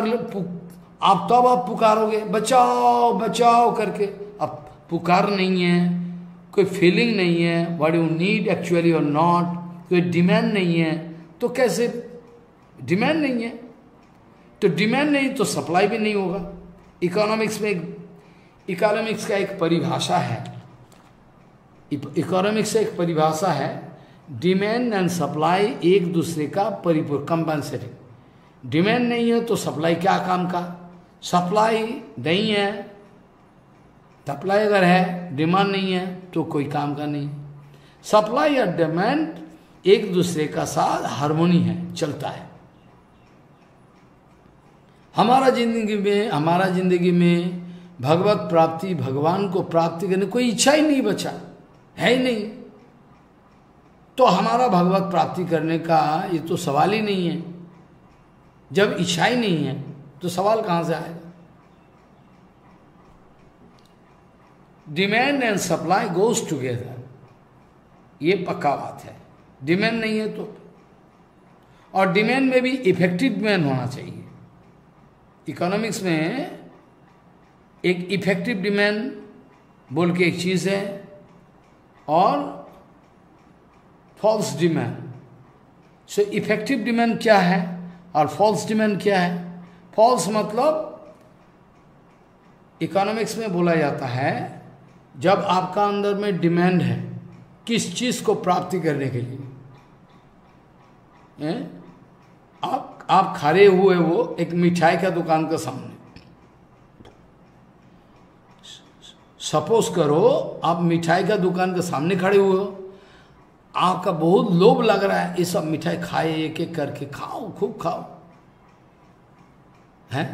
पुकारोगे बचाओ बचाओ करके। अब पुकार नहीं है, कोई फीलिंग नहीं है, व्हाट यू नीड एक्चुअली और नॉट, कोई डिमांड नहीं है, तो कैसे? डिमांड नहीं है तो डिमांड नहीं तो सप्लाई भी नहीं होगा। इकोनॉमिक्स का एक परिभाषा है, इकोनॉमिक्स से एक परिभाषा है, डिमांड एंड सप्लाई एक दूसरे का परिपूर्ण, कंपनसेटिंग। डिमांड नहीं है तो सप्लाई क्या काम का? सप्लाई नहीं है, सप्लाई अगर है, डिमांड नहीं है तो कोई काम का नहीं। सप्लाई और डिमांड एक दूसरे का साथ हार्मोनी है, चलता है। हमारा जिंदगी में भगवत प्राप्ति, भगवान को प्राप्ति करने कोई इच्छा ही नहीं बचा है ही नहीं, तो हमारा भगवत प्राप्ति करने का ये तो सवाल ही नहीं है। जब इच्छा ही नहीं है तो सवाल कहां से आएगा? Demand and supply goes together, ये पक्का बात है। डिमांड नहीं है तो, और डिमांड में भी इफेक्टिव डिमांड होना चाहिए। इकोनॉमिक्स में एक इफेक्टिव डिमांड बोल के एक चीज है, और false demand. So effective demand क्या है और फॉल्स डिमांड क्या है? फॉल्स मतलब इकोनॉमिक्स में बोला जाता है, जब आपका अंदर में डिमांड है किस चीज को प्राप्ति करने के लिए, आप खड़े हुए वो एक मिठाई का दुकान के सामने, सपोज करो आप मिठाई का दुकान के सामने खड़े हुए हो, आपका बहुत लोभ लग रहा है, ये सब मिठाई खाए, एक एक करके खाओ, खूब खाओ, हैं?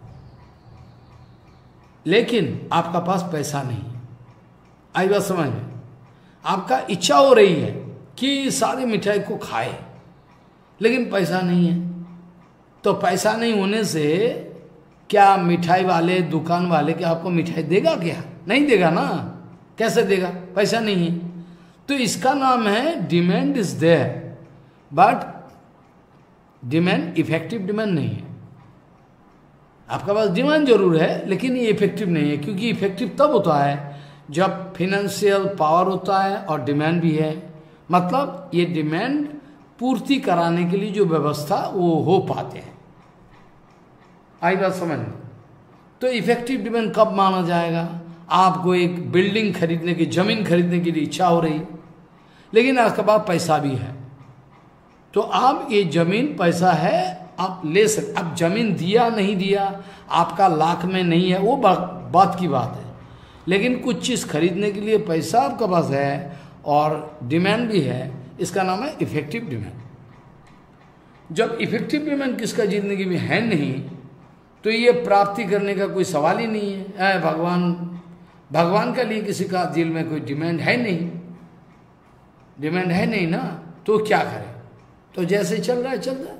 लेकिन आपका पास पैसा नहीं। आई बात समझ में? आपका इच्छा हो रही है कि सारी मिठाई को खाए, लेकिन पैसा नहीं है। तो पैसा नहीं होने से क्या मिठाई वाले, दुकान वाले क्या आपको मिठाई देगा? क्या नहीं देगा ना, कैसे देगा? पैसा नहीं है। तो इसका नाम है demand is there, but demand effective demand नहीं है। आपका पास डिमांड जरूर है, लेकिन ये इफेक्टिव नहीं है, क्योंकि इफेक्टिव तब होता है जब फिनेंशियल पावर होता है और डिमांड भी है। मतलब ये डिमांड पूर्ति कराने के लिए जो व्यवस्था वो हो पाते हैं। आई बात समझ में? तो इफेक्टिव डिमांड कब माना जाएगा? आपको एक बिल्डिंग खरीदने की, जमीन खरीदने की इच्छा हो रही, लेकिन आपके पास पैसा भी है, तो आप ये जमीन, पैसा है, आप ले सकते। अब जमीन दिया नहीं दिया आपका लाख में नहीं है, वो बात की बात है, लेकिन कुछ चीज खरीदने के लिए पैसा आपके पास है और डिमांड भी है, इसका नाम है इफेक्टिव डिमांड। जब इफेक्टिव डिमांड किसका जिंदगी में है नहीं, तो ये प्राप्ति करने का कोई सवाल ही नहीं है। भगवान के लिए किसी का दिल में कोई डिमांड है नहीं, डिमांड है नहीं ना, तो क्या करे? तो जैसे चल रहा है चल रहा है।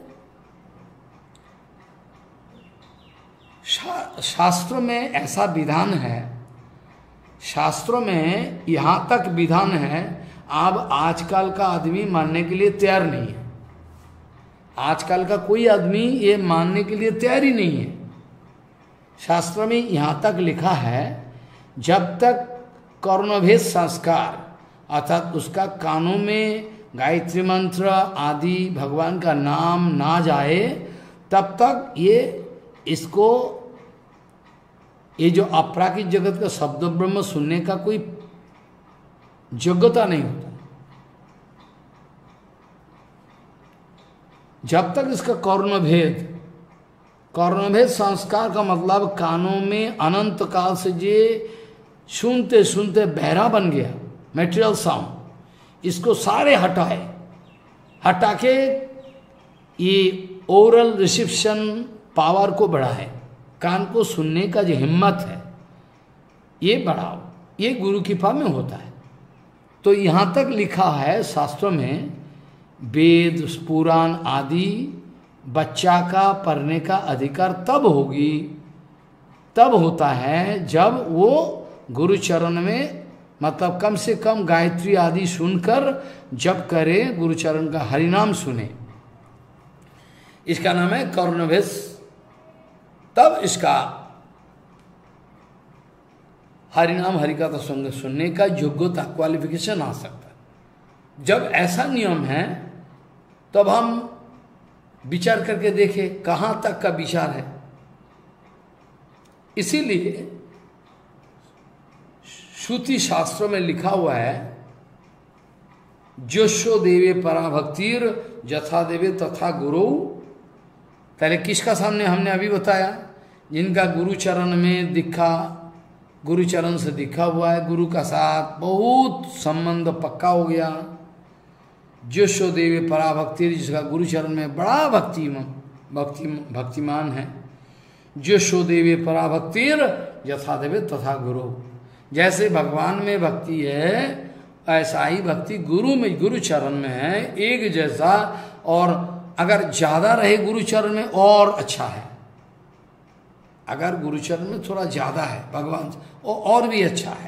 शास्त्रों में ऐसा विधान है, शास्त्रों में यहां तक विधान है, अब आजकल का आदमी मानने के लिए तैयार नहीं है। आजकल का कोई आदमी ये मानने के लिए तैयार ही नहीं है। शास्त्र में यहां तक लिखा है, जब तक कर्णभेद संस्कार अर्थात उसका कानों में गायत्री मंत्र आदि भगवान का नाम ना जाए तब तक इसको ये जो अपराकित जगत का शब्द ब्रह्म सुनने का कोई योग्यता नहीं होता। जब तक इसका कर्णभेद संस्कार का मतलब कानों में अनंत काल से जे सुनते सुनते बहरा बन गया मेटेरियल साउंड, इसको सारे हटा के ये ओरल रिसेप्शन पावर को बढ़ाए, कान को सुनने का जो हिम्मत है ये बढ़ाओ, ये गुरु कृपा में होता है। तो यहाँ तक लिखा है शास्त्रों में, वेद पुराण आदि बच्चा का पढ़ने का अधिकार तब होता है जब वो गुरु चरण में, मतलब कम से कम गायत्री आदि सुनकर जप करे, गुरु चरण का हरिनाम सुने, इसका नाम है कर्णभेद। तब इसका हरिनाम हरिकथा सुनने का योग्यता क्वालिफिकेशन आ सकता है। जब ऐसा नियम है तब हम विचार करके देखें कहाँ तक का विचार है। इसीलिए श्रुति शास्त्रों में लिखा हुआ है, जोशो देवे पराभक्तिर जथा देवे तथा गुरु। पहले किसका सामने हमने अभी बताया, जिनका गुरु चरण में दिखा, गुरु चरण से दिखा हुआ है, गुरु का साथ बहुत संबंध पक्का हो गया। जोशो देवे पराभक्तिर, जिसका गुरु चरण में बड़ा भक्तिमान है। जोशो देवे पराभक्तिर यथा देवे तथा गुरु। जैसे भगवान में भक्ति है ऐसा ही भक्ति गुरु में, गुरु चरण में है एक जैसा, और अगर ज्यादा रहे गुरु चरण में और अच्छा है। अगर गुरु चरण में थोड़ा ज्यादा है भगवान और भी अच्छा है।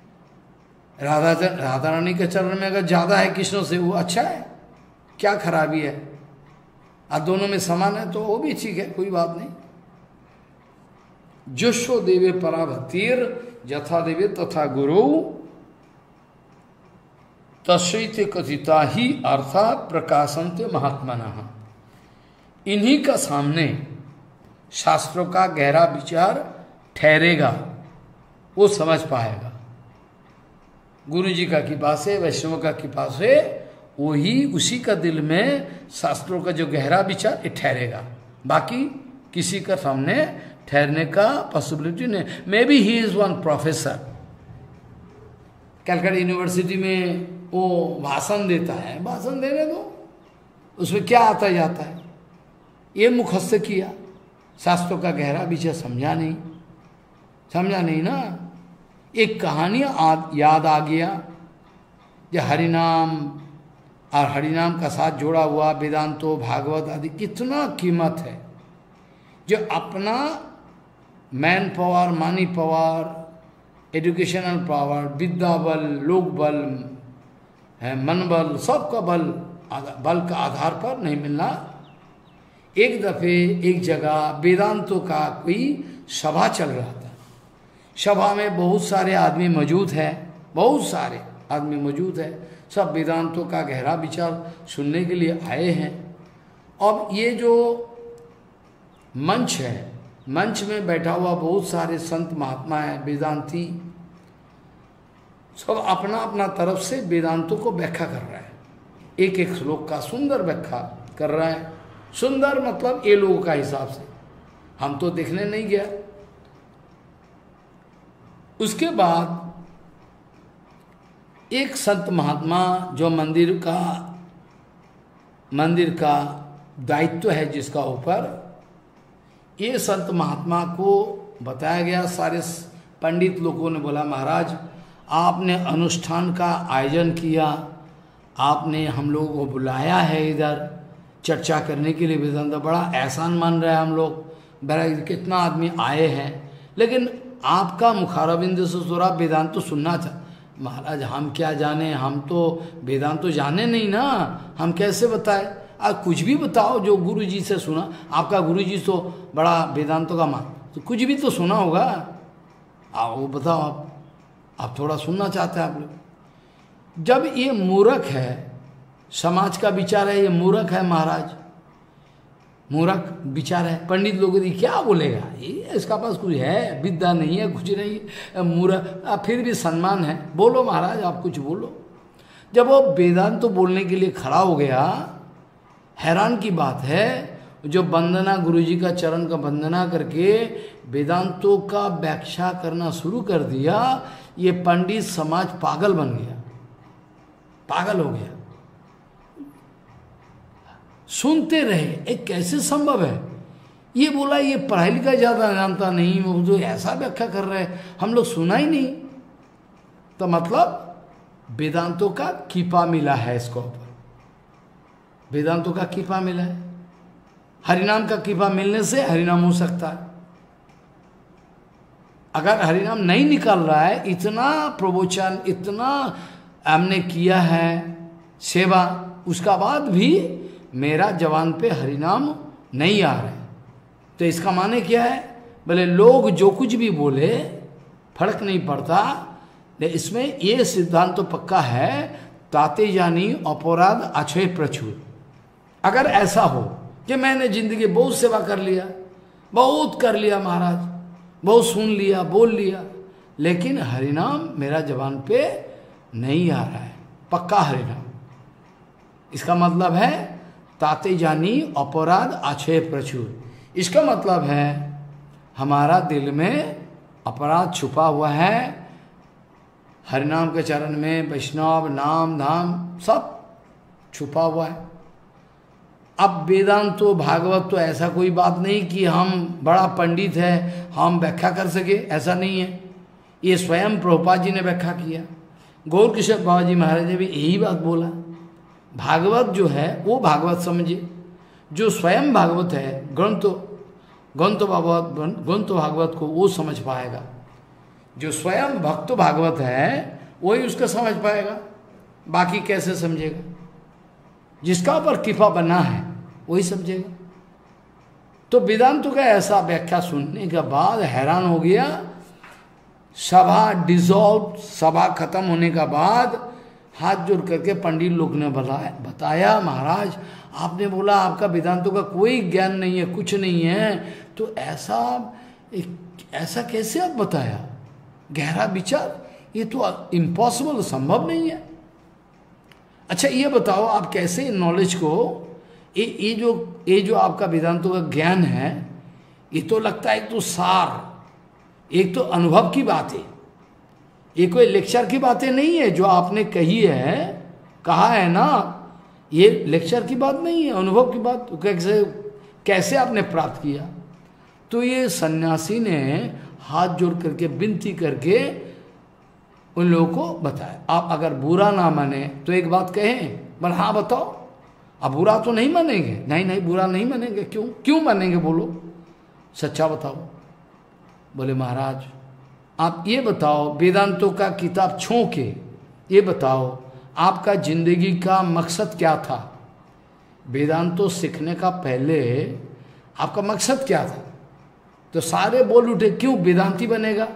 राधा रानी के चरण में अगर ज्यादा है कृष्ण से, वो अच्छा है, क्या खराबी है। और दोनों में समान है तो वो भी ठीक है, कोई बात नहीं। जोशो देवे पराभक्तिर यथा देवे तथा गुरु तस्यैते कथिता ही अर्थात प्रकाशन्ते महात्मनः। इन्हीं का सामने शास्त्रों का गहरा विचार ठहरेगा, वो समझ पाएगा। गुरु जी का कृपा से, वैष्णव का कृपा से, वही उसी का दिल में शास्त्रों का जो गहरा विचार ये ठहरेगा। बाकी किसी का सामने ठहरने का पॉसिबिलिटी नहीं। Maybe he is one professor, Calcutta university में वो भाषण देता है, भाषण देने दो, उसमें क्या आता जाता है। ये मुखस्त किया, शास्त्रों का गहरा विचार समझा नहीं ना। एक कहानी याद आ गया, जो हरिनाम और हरिनाम का साथ जोड़ा हुआ वेदांतो भागवत आदि कितना कीमत है। जो अपना man power, money power, educational power, विद्या बल, लोक बल है, मन बल, सबका बल का आधार पर नहीं मिलना। एक दफे एक जगह वेदांतों का कोई सभा चल रहा था। सभा में बहुत सारे आदमी मौजूद है, बहुत सारे आदमी मौजूद है, सब वेदांतों का गहरा विचार सुनने के लिए आए हैं। अब ये जो मंच है, मंच में बैठा हुआ बहुत सारे संत महात्मा है, वेदांती, सब अपना अपना तरफ से वेदांतों को व्याख्या कर रहा है। एक एक श्लोक का सुंदर व्याख्या कर रहा है। सुंदर मतलब ये लोगों का हिसाब से, हम तो देखने नहीं गया। उसके बाद एक संत महात्मा जो मंदिर का दायित्व है जिसका ऊपर, ये संत महात्मा को बताया गया। सारे पंडित लोगों ने बोला, महाराज आपने अनुष्ठान का आयोजन किया, आपने हम लोगों को बुलाया है इधर चर्चा करने के लिए, वेदांत बड़ा एहसान मान रहा है हम लोग, बड़ा कितना आदमी आए हैं, लेकिन आपका मुखारबिंद से थोड़ा वेदांत तो सुनना था। महाराज हम क्या जाने, हम तो वेदांत तो जाने नहीं ना, हम कैसे बताए। आप कुछ भी बताओ जो गुरु जी से सुना, आपका गुरु जी तो बड़ा वेदांतों का मान, तो कुछ भी तो सुना होगा, आप वो बताओ। आप थोड़ा सुनना चाहते हैं आप लोग। जब ये मूर्ख है, समाज का विचार है ये मूर्ख है महाराज, मूर्ख विचार है। पंडित लोगों ने क्या बोलेगा, ये इसका पास कुछ है, विद्या नहीं है, कुछ नहीं है, मूर्ख, फिर भी सम्मान है, बोलो महाराज आप कुछ बोलो। जब वो वेदांत तो बोलने के लिए खड़ा हो गया, हैरान की बात है, जो वंदना गुरुजी का चरण का वंदना करके वेदांतों का व्याख्या करना शुरू कर दिया, ये पंडित समाज पागल बन गया, पागल हो गया, सुनते रहे। एक कैसे संभव है, ये बोला ये पढ़ाई लिखा ज्यादा जानता नहीं, वो जो ऐसा व्याख्या कर रहे हैं हम लोग सुना ही नहीं। तो मतलब वेदांतों का कृपा मिला है, इसको ऊपर वेदांतों का कृपा मिला है। हरिनाम का कृपा मिलने से हरिनाम हो सकता है। अगर हरिनाम नहीं निकल रहा है, इतना प्रवचन इतना हमने किया है सेवा, उसका बाद भी मेरा जवान पे हरिनाम नहीं आ रहा है, तो इसका माने क्या है? बोले लोग जो कुछ भी बोले फर्क नहीं पड़ता, लेकिन इसमें ये सिद्धांत तो पक्का है, ताते जानी अपराध अक्षय प्रचुर। अगर ऐसा हो कि मैंने जिंदगी बहुत सेवा कर लिया, बहुत कर लिया महाराज, बहुत सुन लिया, बोल लिया, लेकिन हरिनाम मेरा जबान पे नहीं आ रहा है, पक्का हरिनाम, इसका मतलब है ताते जानी अपराध अक्षय प्रचुर। इसका मतलब है हमारा दिल में अपराध छुपा हुआ है, हरिनाम के चरण में वैष्णव नाम धाम सब छुपा हुआ है। अब वेदांत तो भागवत तो ऐसा कोई बात नहीं कि हम बड़ा पंडित है हम व्याख्या कर सके, ऐसा नहीं है। ये स्वयं प्रभुपाद जी ने व्याख्या किया, गौर किशोर बाबा जी महाराज ने भी यही बात बोला। भागवत जो है वो भागवत समझिए, जो स्वयं भागवत है ग्रंथ भागवत को वो समझ पाएगा, जो स्वयं भक्त भागवत है वही उसका समझ पाएगा, बाकी कैसे समझेगा? जिसका ऊपर कृपा बना है वही समझेगा। तो वेदांत का ऐसा व्याख्या सुनने के बाद हैरान हो गया। सभा डिसॉल्व, सभा खत्म होने का बाद हाथ जोड़ करके पंडित लोग ने बताया महाराज आपने बोला आपका वेदांतों का कोई ज्ञान नहीं है, कुछ नहीं है, तो ऐसा कैसे आप बताया? गहरा विचार, ये तो इम्पॉसिबल, संभव नहीं है। अच्छा ये बताओ आप कैसे नॉलेज को, ये जो आपका वेदांतों का ज्ञान है, ये तो लगता है एक तो सार, एक तो अनुभव की बात है, ये कोई लेक्चर की बातें नहीं है जो आपने कही है, कहा है ना, ये लेक्चर की बात नहीं है, अनुभव की बात। तो कैसे आपने प्राप्त किया? तो ये सन्यासी ने हाथ जोड़ करके विनती करके उन लोगों को बताया। आप अगर बुरा ना माने तो एक बात कहें, बोले हाँ बताओ। अब बुरा तो नहीं मानेंगे, नहीं बुरा नहीं मानेंगे, क्यों मानेंगे बोलो, सच्चा बताओ। बोले महाराज आप ये बताओ, वेदांतों का किताब छोड़ के ये बताओ आपका जिंदगी का मकसद क्या था? वेदांतों सीखने का पहले आपका मकसद क्या था? तो सारे बोल उठे क्यों वेदांती बनेगा,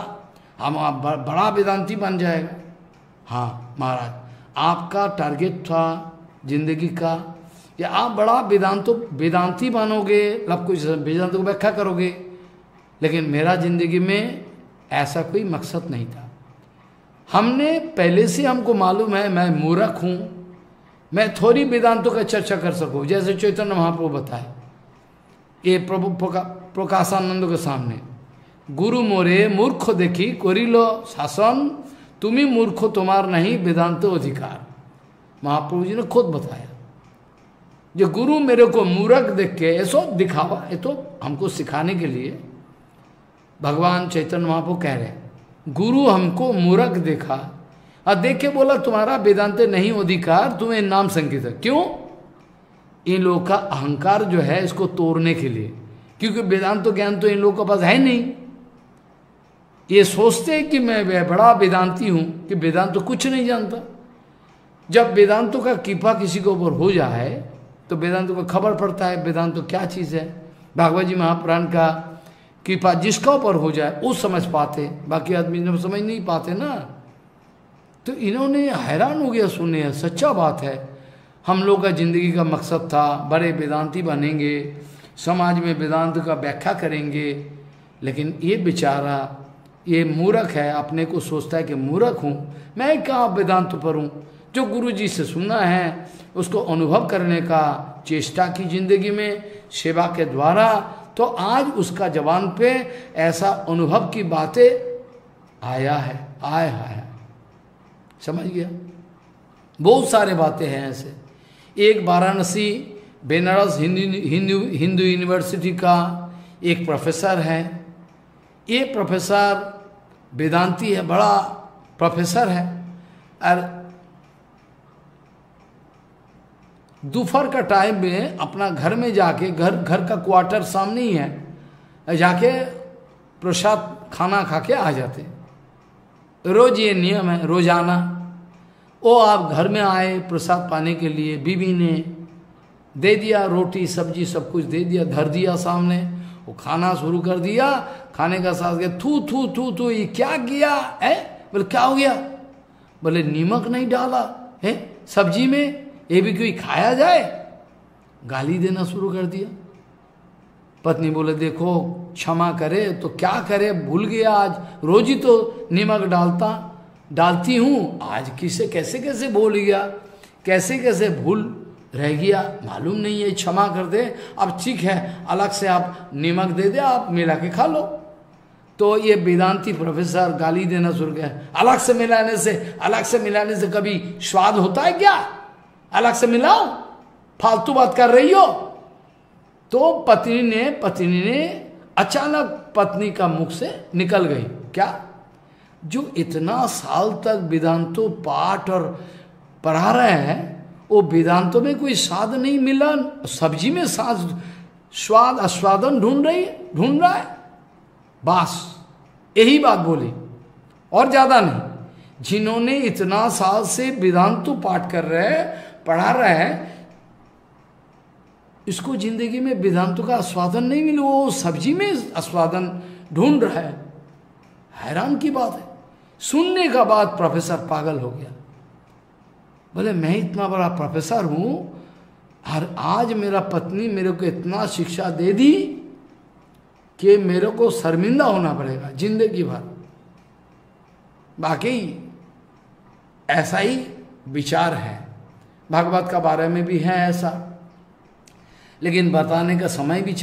बड़ा वेदांती बन जाएगा। हाँ महाराज आपका टारगेट था जिंदगी का, या आप बड़ा वेदांती बनोगे, मतलब कुछ वेदांत को व्याख्या करोगे, लेकिन मेरा जिंदगी में ऐसा कोई मकसद नहीं था। हमने पहले से हमको मालूम है मैं मूर्ख हूँ, मैं थोड़ी वेदांतों का चर्चा कर सकूँ, जैसे चैतन्य महाप्रभु बताए ये प्रभु प्रकाशानंद के सामने, गुरु मोरे मूर्ख देखी करिलो शासन, तुम्ही मूर्ख तुम्हार नहीं वेदांत अधिकार। महाप्रभु जी ने खुद बताया, जो गुरु मेरे को मूर्ख देख के ऐसा दिखावा, ये तो हमको सिखाने के लिए भगवान चैतन्य महाप्रभु कह रहे हैं, गुरु हमको मूर्ख देखा और देख के बोला तुम्हारा वेदांत नहीं अधिकार, तुम्हें नाम संकेत है। क्यों? इन लोगों का अहंकार जो है इसको तोड़ने के लिए, क्योंकि वेदांत तो ज्ञान तो इन लोगों के पास है नहीं। ये सोचते हैं कि मैं बड़ा वेदांती हूं, कि वेदांत तो कुछ नहीं जानता। जब वेदांतों का कृपा किसी के ऊपर हो जाए तो वेदांतों को खबर पड़ता है वेदांत तो क्या चीज़ है। भागवत जी महापुराण का कृपा जिसका ऊपर हो जाए वो समझ पाते, बाकी आदमी जब समझ नहीं पाते ना। तो इन्होंने हैरान हो गया सुनने, सच्चा बात है। हम लोग का जिंदगी का मकसद था बड़े वेदांती बनेंगे, समाज में वेदांत का व्याख्या करेंगे, लेकिन ये बेचारा ये मूर्ख है, अपने को सोचता है कि मूर्ख हूँ, मैं कहाँ वेदांत पढ़ूँ। जो गुरु जी से सुना है उसको अनुभव करने का चेष्टा की जिंदगी में सेवा के द्वारा, तो आज उसका जवान पे ऐसा अनुभव की बातें आया है। समझ गया? बहुत सारे बातें हैं ऐसे। एक वाराणसी बेनारस हिंदू यूनिवर्सिटी का एक प्रोफेसर है। ये प्रोफेसर वेदांती है, बड़ा प्रोफेसर है, और दोपहर का टाइम में अपना घर में जाके, घर का क्वार्टर सामने ही है, जाके प्रसाद खाना खा के आ जाते। रोज ये नियम है, रोजाना। वो आप घर में आए प्रसाद पाने के लिए, बीवी ने दे दिया, रोटी सब्जी सब कुछ दे दिया, धर दिया सामने, वो खाना शुरू कर दिया। खाने का साथ गया, थू थू थू थू, ये क्या किया है? बोले क्या हो गया? बोले नीमक नहीं डाला है सब्जी में, ये भी कोई खाया जाए? गाली देना शुरू कर दिया। पत्नी बोले देखो क्षमा करे तो क्या करे, भूल गया, आज रोज ही तो नीमक डालती हूँ, आज किसे कैसे कैसे भूल गया, कैसे कैसे भूल रह गया, मालूम नहीं है, क्षमा कर दे। अब ठीक है, अलग से आप नीमक दे दे, आप मिला के खा लो। तो ये वेदांती प्रोफेसर गाली देना शुरू किया, अलग से मिलाने से कभी स्वाद होता है क्या? अलग से मिलाओ, फालतू बात कर रही हो। तो पत्नी ने अचानक पत्नी का मुख से निकल गई, क्या? जो इतना साल तक वेदांतों पाठ और पढ़ा रहे हैं, वो वेदांतों में कोई स्वाद नहीं मिला, सब्जी में स्वाद आस्वादन ढूंढ रहा है। बस यही बात बोली और ज्यादा नहीं। जिन्होंने इतना साल से वेदांतों पाठ कर रहे हैं, पढ़ा रहे हैं, इसको जिंदगी में वेदांतों का आस्वादन नहीं मिला, वो सब्जी में आस्वादन ढूंढ रहा है। हैरान की बात है। सुनने का बाद प्रोफेसर पागल हो गया। बोले मैं इतना बड़ा प्रोफेसर हूं और आज मेरा पत्नी मेरे को इतना शिक्षा दे दी कि मेरे को शर्मिंदा होना पड़ेगा जिंदगी भर। बाकी ऐसा ही विचार है, भागवत का बारे में भी है ऐसा, लेकिन बताने का समय भी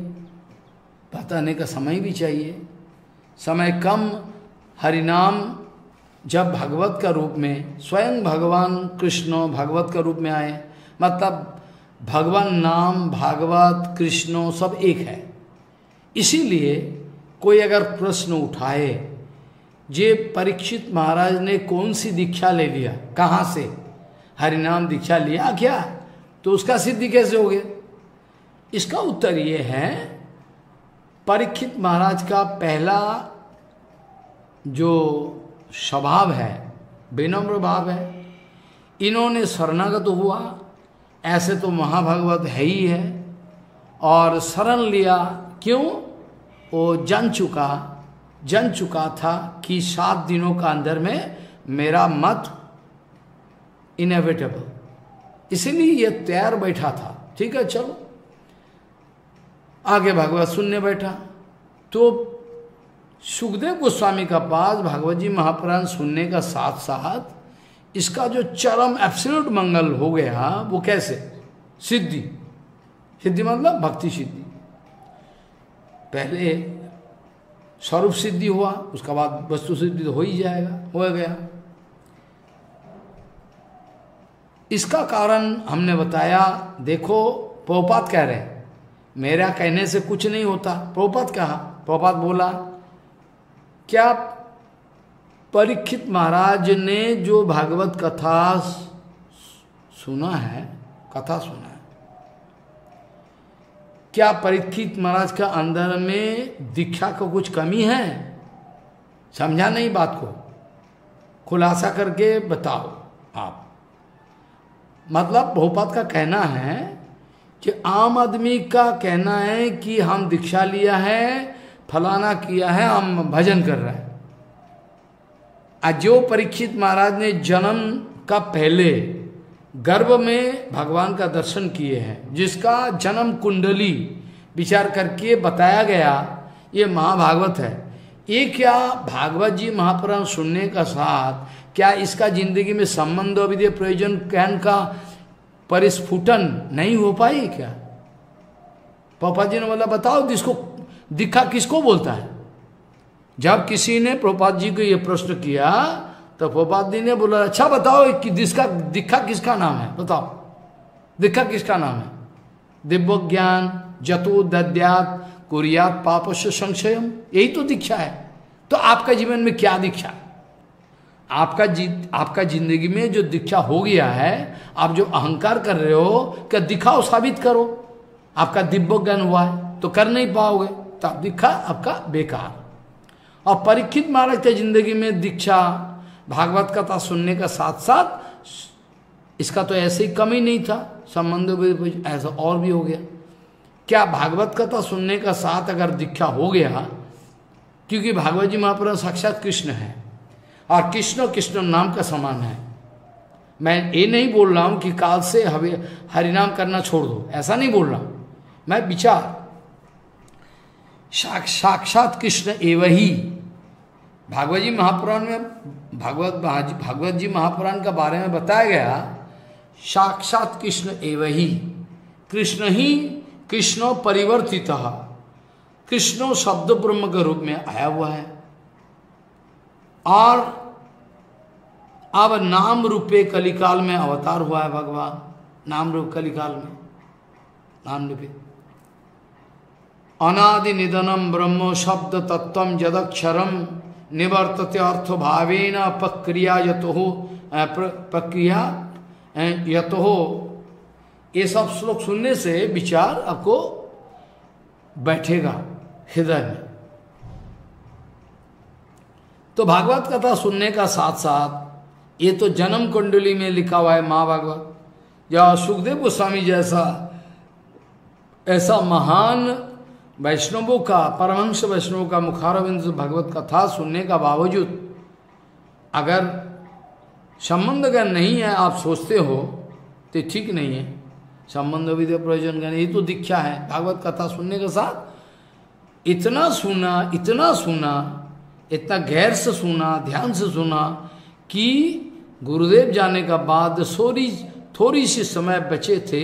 चाहिए, समय कम। हरिनाम जब भागवत का रूप में, स्वयं भगवान कृष्ण भागवत का रूप में आए, मतलब भगवान नाम, भागवत, कृष्ण सब एक है। इसीलिए कोई अगर प्रश्न उठाए, जे परीक्षित महाराज ने कौन सी दीक्षा ले लिया, कहाँ से हरिनाम दीक्षा लिया क्या, तो उसका सिद्धि कैसे हो गया? इसका उत्तर ये है, परीक्षित महाराज का पहला जो स्वभाव है विनम्र भाव है। इन्होंने शरणागत हुआ, ऐसे तो महाभागवत है ही है, और शरण लिया। क्यों? वो जन चुका था कि 7 दिनों का अंदर में मेरा मत इनएविटेबल, इसीलिए ये तैयार बैठा था। ठीक है, चलो आगे भागवत सुनने बैठा। तो सुखदेव गोस्वामी का पास भागवत जी महापुराण सुनने का साथ साथ इसका जो चरम एब्सोल्यूट मंगल हो गया, वो कैसे? सिद्धि मतलब भक्ति सिद्धि। पहले स्वरूप सिद्धि हुआ, उसका बाद वस्तु सिद्धि तो हो ही जाएगा, हो गया। इसका कारण हमने बताया। देखो प्रभुपाद कह रहे हैं, मेरा कहने से कुछ नहीं होता। प्रभुपाद बोला क्या? परीक्षित महाराज ने जो भागवत कथा सुना है, क्या परीक्षित महाराज का अंदर में दीक्षा को कुछ कमी है? समझा नहीं बात को, खुलासा करके बताओ आप। मतलब प्रभुपाद का कहना है कि आम आदमी का कहना है कि हम दीक्षा लिया है, फलाना किया है, हम भजन कर रहे हैं। आज जो परीक्षित महाराज ने जन्म का पहले गर्भ में भगवान का दर्शन किए हैं, जिसका जन्म कुंडली विचार करके बताया गया, ये महाभागवत है। ये क्या भागवत जी महापुराण सुनने का साथ क्या इसका जिंदगी में संबंध अविधेय प्रयोजन ज्ञान का परिस्फुटन नहीं हो पाई क्या? पापा जी ने बोला बताओ जिसको दिखा किसको बोलता है। जब किसी ने प्रभुपाद जी को ये प्रश्न किया तो प्रभुपाद जी ने बोला अच्छा बताओ कि जिसका दिखा किसका नाम है, बताओ दिखा किसका नाम है? दिव्य ज्ञान जतो दद्यात कुरियात पापस्य संशयम, यही तो दीक्षा है। तो आपका जीवन में क्या दीक्षा? आपका जिंदगी में जो दीक्षा हो गया है, आप जो अहंकार कर रहे हो, क्या दिखाओ, साबित करो। आपका दिव्य ज्ञान हुआ है तो कर नहीं पाओगे, तो आप दीक्षा आपका बेकार। और परीक्षित महाराज के जिंदगी में दीक्षा भागवत कथा सुनने का साथ साथ इसका तो ऐसे ही कम ही नहीं था, संबंध ऐसा और भी हो गया। क्या भागवत कथा सुनने का साथ अगर दीक्षा हो गया, क्योंकि भागवत जी महापुराण साक्षात कृष्ण है और कृष्ण कृष्ण नाम का समान है। मैं ये नहीं बोल रहा हूं कि काल से हरिनाम करना छोड़ दो, ऐसा नहीं बोल रहा हूं मैं। विचार साक्षात कृष्ण एवं ही भागवत जी महापुराण में भागवत जी महापुराण का बारे में बताया गया, साक्षात कृष्ण एवं ही, कृष्ण ही कृष्णो परिवर्तित, कृष्णो शब्द ब्रह्म के रूप में आया हुआ है। और अब नाम रूपे कलिकाल में अवतार हुआ है भगवान, नाम रूप कलिकाल में नाम रूपे। अनादि निधनम ब्रह्म शब्द तत्वम जदक्षरम निवर्तते अर्थ भावेन प्रक्रिया यतो प्रक्रिया यतो। ये सब श्लोक सुनने से विचार आपको बैठेगा हृदय में। तो भागवत कथा सुनने का साथ साथ ये तो जन्म कुंडली में लिखा हुआ है महाभागवत, या सुखदेव गोस्वामी जैसा ऐसा महान वैष्णवों का, परमहंस वैष्णवों का मुखारविंद भगवत कथा सुनने का बावजूद अगर संबंध अगर नहीं है, आप सोचते हो तो ठीक नहीं है। संबंध विधेय प्रयोजन का ये तो दीक्षा है। भागवत कथा सुनने के साथ इतना सुना, इतना गैर से सुना, ध्यान से सुना कि गुरुदेव जाने का बाद थोड़ी सी समय बचे थे,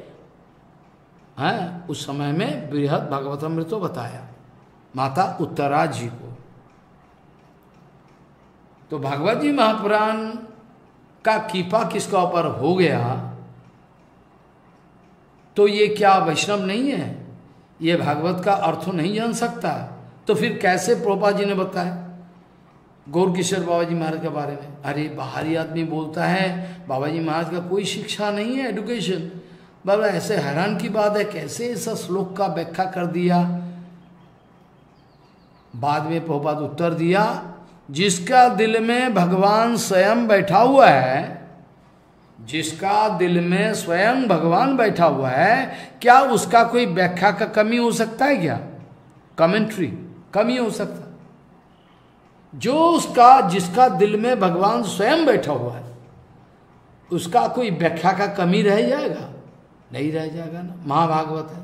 हैं, उस समय में बृहद भागवतामृत बताया माता उत्तरा जी को। तो भागवत जी महापुराण का कृपा किसका ऊपर हो गया, तो ये क्या वैष्णव नहीं है? ये भागवत का अर्थ नहीं जान सकता, तो फिर कैसे प्रभुपाद जी ने बताया गौर किशोर बाबा जी महाराज के बारे में? अरे बाहरी आदमी बोलता है बाबा जी महाराज का कोई शिक्षा नहीं है, एडुकेशन। बाबा ऐसे हैरान की बात है, कैसे ऐसा श्लोक का व्याख्या कर दिया। बाद में प्रभुपाद उत्तर दिया, जिसका दिल में भगवान स्वयं बैठा हुआ है, जिसका दिल में स्वयं भगवान बैठा हुआ है, क्या उसका कोई व्याख्या का कमी हो सकता है? क्या कमेंट्री कमी हो सकता? जो उसका जिसका दिल में भगवान स्वयं बैठा हुआ है, उसका कोई व्याख्या का कमी रह जाएगा? नहीं रह जाएगा ना। महाभागवत है।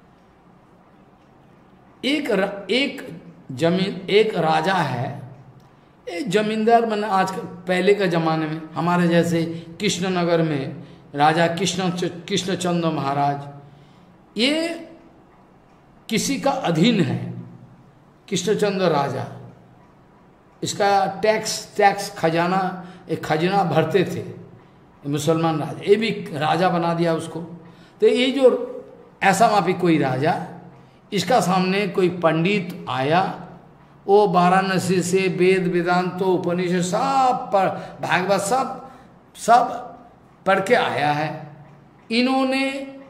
एक राजा है, एक जमींदार, मैंने आज पहले का जमाने में हमारे जैसे कृष्णनगर में राजा कृष्णचंद्र महाराज, ये किसी का अधीन है। कृष्णचंद्र राजा इसका टैक्स खजाना, एक खजाना भरते थे मुसलमान राजा, ये भी राजा बना दिया उसको। तो ये जो ऐसा माफी कोई राजा, इसका सामने कोई पंडित आया, वो वाराणसी से वेद वेदांत उपनिषद सब पर भागवत सब पढ़ के आया है। इन्होंने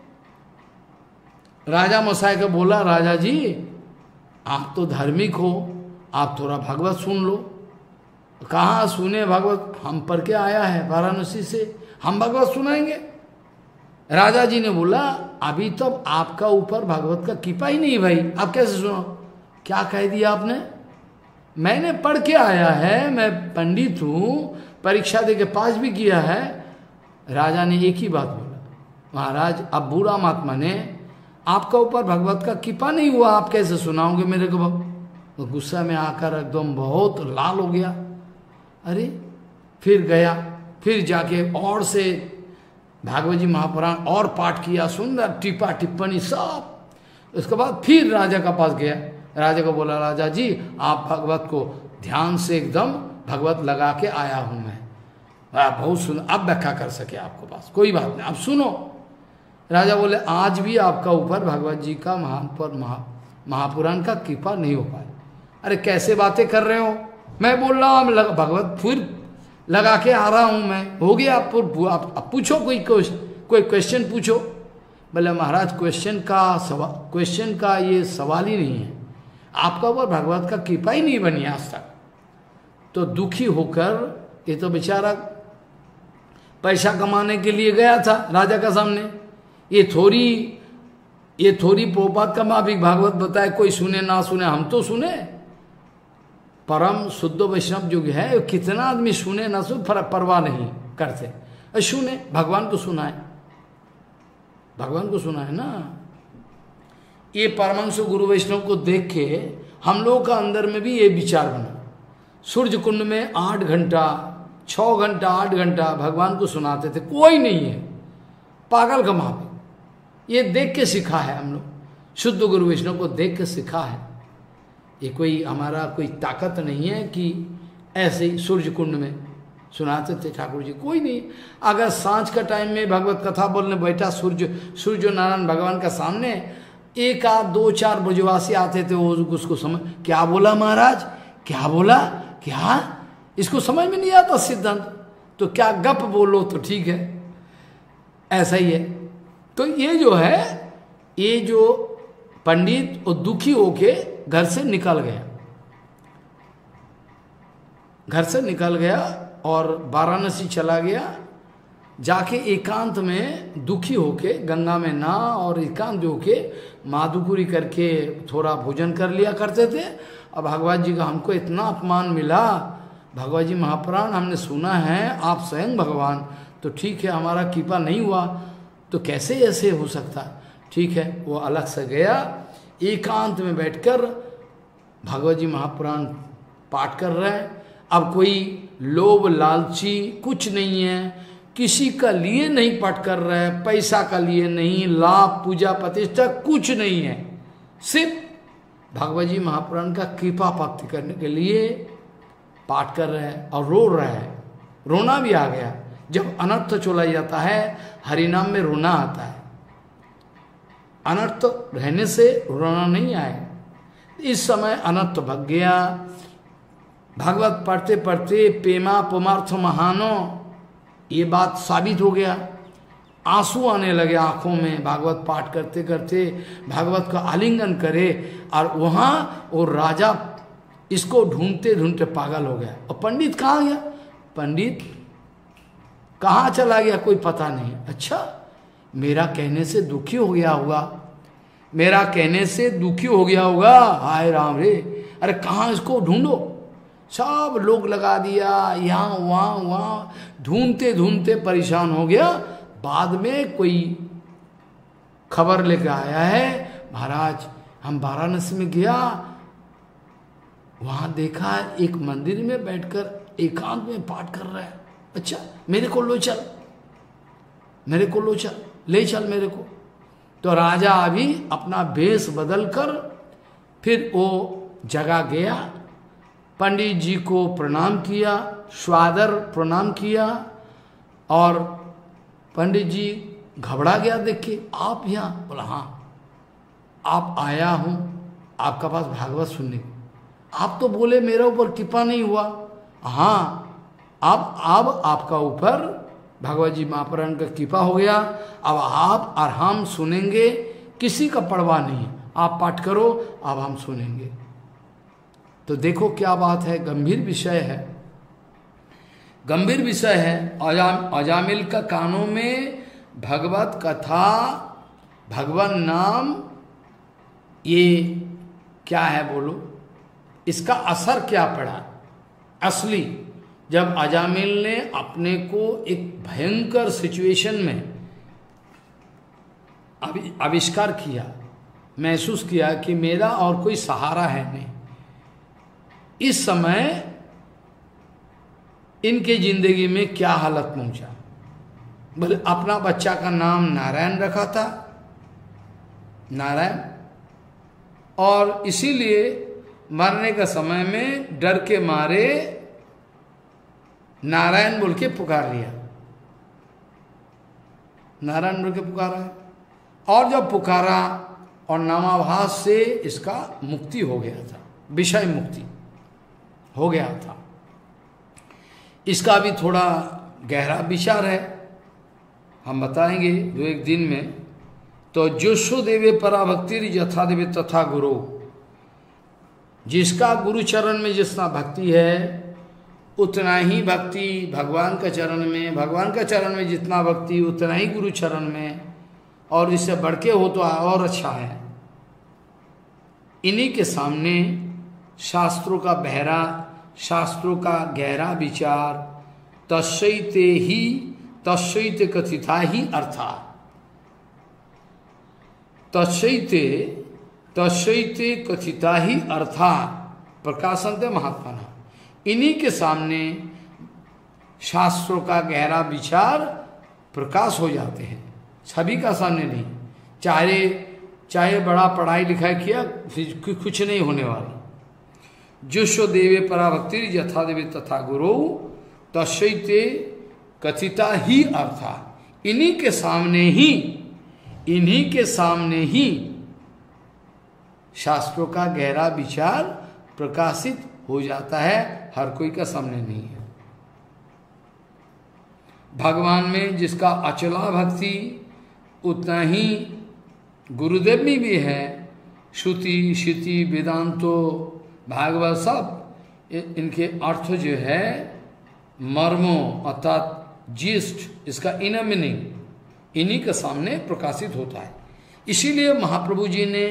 राजा मसाई को बोला, राजा जी आप तो धार्मिक हो, आप थोड़ा भागवत सुन लो। कहाँ सुने भागवत? हम पढ़ के आया है वाराणसी से, हम भागवत सुनाएंगे। राजा जी ने बोला, अभी तो आपका ऊपर भागवत का कृपा ही नहीं भाई, आप कैसे सुनो? क्या कह दिया आपने? मैंने पढ़ के आया है, मैं पंडित हूँ, परीक्षा दे के पास भी किया है, राजा ने एक ही बात बोला, महाराज अब बूढ़ा महात्मा ने आपका ऊपर भगवत का कृपा नहीं हुआ, आप कैसे सुनाओगे मेरे को? वो गुस्सा में आकर एकदम बहुत लाल हो गया। अरे फिर गया, फिर जाके और से भागवत जी महापुराण और पाठ किया, सुंदर टिप्पा टिप्पणी सब। उसके बाद फिर राजा का पास गया, राजा को बोला, राजा जी आप भगवत को ध्यान से एकदम भगवत लगा के आया हूं मैं, बहुत सुन, अब व्याख्या कर सके आपको पास, कोई बात नहीं आप सुनो। राजा बोले, आज भी आपका ऊपर भगवत जी का महापुराण का कृपा नहीं हो पाया। अरे कैसे बातें कर रहे हो, मैं बोल रहा हूँ भगवत फिर लगा के आ रहा हूं मैं, हो गया। आप पूछो, कोई क्वेश्चन पूछो। बोले महाराज क्वेश्चन का ये सवाल ही नहीं है, आपका ऊपर भगवत का कृपा ही नहीं बनी आज तक। तो दुखी होकर, ये तो बेचारा पैसा कमाने के लिए गया था राजा का सामने, ये थोड़ी प्रभुपाद का माफिक भागवत बताए, कोई सुने ना सुने, हम तो सुने। परम शुद्ध वैष्णव जो है, कितना आदमी सुने ना सुने फर्क परवाह नहीं करते, सुने भगवान को सुनाए, भगवान को सुनाए ना। ये परमहंस गुरु वैष्णव को देख के हम लोग का अंदर में भी ये विचार बना, सूर्य कुंड में 8 घंटा 6 घंटा 8 घंटा भगवान को सुनाते थे, कोई नहीं है, पागल का माफिक। ये देख के सीखा है हम लोग, शुद्ध गुरु वैष्णव को देख के सीखा है। ये कोई हमारा कोई ताकत नहीं है कि ऐसे ही सूर्य कुंड में सुनाते थे ठाकुर जी, कोई नहीं। अगर सांझ का टाइम में भगवत कथा बोलने बैठा सूर्य नारायण भगवान का सामने, 1 आध 2 4 ब्रजवासी आते थे, वो उसको समझ, क्या बोला महाराज, क्या बोला, क्या इसको समझ में नहीं आता सिद्धांत, तो क्या गप बोलो तो ठीक है, ऐसा ही है। तो ये जो है, ये जो पंडित और दुखी होके घर से निकल गया और वाराणसी चला गया, जाके एकांत में दुखी होके गंगा में नहा और एकांत होके माधुकुरी करके थोड़ा भोजन कर लिया करते थे। और भगवत जी का हमको इतना अपमान मिला, भगवत जी महापुराण हमने सुना है, आप स्वयं भगवान, तो ठीक है हमारा कृपा नहीं हुआ तो कैसे ऐसे हो सकता, ठीक है। वो अलग से गया, एकांत में बैठकर भगवत जी महापुराण पाठ कर रहे हैं। अब कोई लोभ लालची कुछ नहीं है, किसी का लिए नहीं पाठ कर रहे हैं, पैसा का लिए नहीं, लाभ पूजा प्रतिष्ठा कुछ नहीं है, सिर्फ भगवत जी महापुराण का कृपा प्राप्ति करने के लिए पाठ कर रहे हैं और रो रहे हैं। रोना भी आ गया, जब अनर्थ चला जाता है हरिनाम में रोना आता है, अनर्थ रहने से रोना नहीं आए। इस समय अनर्थ भग गया, भागवत पढ़ते पढ़ते प्रेमा पुमार्थ महानो, ये बात साबित हो गया, आंसू आने लगे आंखों में, भागवत पाठ करते करते भागवत का आलिंगन करे, और वहां वो राजा इसको ढूंढते ढूंढते पागल हो गया। और पंडित कहाँ गया, पंडित कहाँ चला गया कोई पता नहीं। अच्छा, मेरा कहने से दुखी हो गया होगा, मेरा कहने से दुखी हो गया होगा, हाय राम रे, अरे कहाँ इसको ढूंढो, सब लोग लगा दिया, यहाँ वहाँ ढूंढते ढूंढते परेशान हो गया। बाद में कोई खबर लेकर आया है, महाराज हम वाराणसी में गया, वहां देखा एक मंदिर में बैठकर एकांत में पाठ कर रहा है। अच्छा, मेरे को लो चल, मेरे को लो चल, ले चल मेरे को। तो राजा अभी अपना भेष बदलकर फिर वो जगह गया, पंडित जी को प्रणाम किया, स्वादर प्रणाम किया, और पंडित जी घबरा गया देख के, आप यहाँ? बोला हाँ, आप आया हूँ आपका पास भागवत सुनने, आप तो बोले मेरे ऊपर कृपा नहीं हुआ। हाँ, अब आपका ऊपर भगवत जी महापुराण का कृपा हो गया, अब आप और हम सुनेंगे, किसी का परवाह नहीं, आप पाठ करो, अब हम सुनेंगे। तो देखो क्या बात है, गंभीर विषय है, गंभीर विषय है। अजामिल का कानों में भगवत कथा, भगवान नाम, ये क्या है बोलो, इसका असर क्या पड़ा असली, जब अजामिल ने अपने को एक भयंकर सिचुएशन में आविष्कार किया, महसूस किया कि मेरा और कोई सहारा है नहीं, इस समय इनके जिंदगी में क्या हालत पहुंचा। बोले अपना बच्चा का नाम नारायण रखा था, नारायण, और इसीलिए मरने का समय में डर के मारे नारायण बोल के पुकार लिया, नारायण बोल के पुकारा है। और जब पुकारा और नामाभास से इसका मुक्ति हो गया था, विषय मुक्ति हो गया था। इसका भी थोड़ा गहरा विचार है, हम बताएंगे दो एक दिन में। तो जोशो देवे पराभक्ति यथा देवे तथा गुरु, जिसका गुरु चरण में जितना भक्ति है उतना ही भक्ति भगवान का चरण में, भगवान का चरण में जितना भक्ति उतना ही गुरु चरण में, और इससे बढ़ के हो तो और अच्छा है। इन्हीं के सामने शास्त्रों का बहरा, शास्त्रों का गहरा विचार, तस्यैते कथिता ही अर्थात, तस्यैते कथिता ही अर्थात प्रकाशन्ते महात्मा। इन्हीं के सामने शास्त्रों का गहरा विचार प्रकाश हो जाते हैं, सभी का सामने नहीं। चाहे बड़ा पढ़ाई लिखाई किया कुछ नहीं होने वाला। जुष्व देवे पराभक्ति यथा देवे तथा गुरु तस्यैते कथिता ही अर्थात। इन्हीं के सामने ही शास्त्रों का गहरा विचार प्रकाशित हो जाता है, हर कोई का सामने नहीं है। भगवान में जिसका अचला भक्ति उतना ही गुरुदेव में भी है। श्रुति श्रुति वेदांतो भागवत सब इनके अर्थ जो है मर्मों अर्थात जिस्ट, इसका इनर मीनिंग इन्हीं के सामने प्रकाशित होता है। इसीलिए महाप्रभु जी ने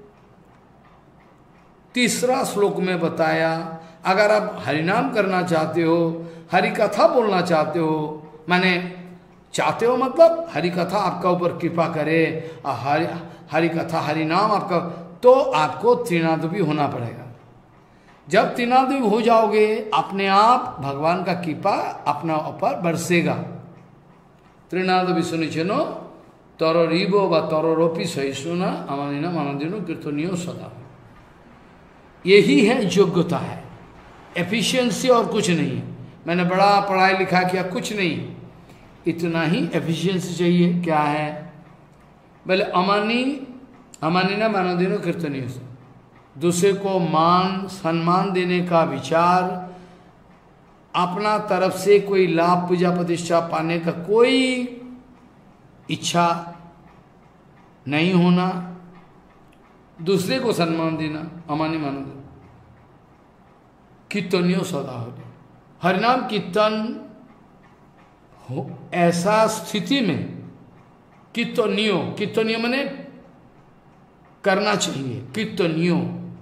तीसरा श्लोक में बताया, अगर आप हरिनाम करना चाहते हो, हरि कथा बोलना चाहते हो, माने चाहते हो मतलब हरि कथा आपका ऊपर कृपा करे, हरि कथा हरि नाम आपका, तो आपको त्रिनादवी होना पड़ेगा। जब त्रिनादवी हो जाओगे अपने आप भगवान का कृपा अपना ऊपर बरसेगा। त्रिनादवी सुनिचनो तरो रीबो व तरो रोपी सहिष्णुना अमानिना मानदिनो कीर्तनियो सदा। यही है योग्यता है, एफिशिएंसी और कुछ नहीं। मैंने बड़ा पढ़ाई लिखा किया कुछ नहीं, इतना ही एफिशिएंसी चाहिए। क्या है बोले अमानिना मानदिनो कीर्तनियो सदा, दूसरे को मान सम्मान देने का विचार, अपना तरफ से कोई लाभ पूजा प्रतिष्ठा पाने का कोई इच्छा नहीं होना, दूसरे को सम्मान देना, अमानी मानो देना। कीर्तनियो सदा हो, हरिनाम कीर्तन हो ऐसा स्थिति में कीर्तनियो माने करना चाहिए। कीर्तनियो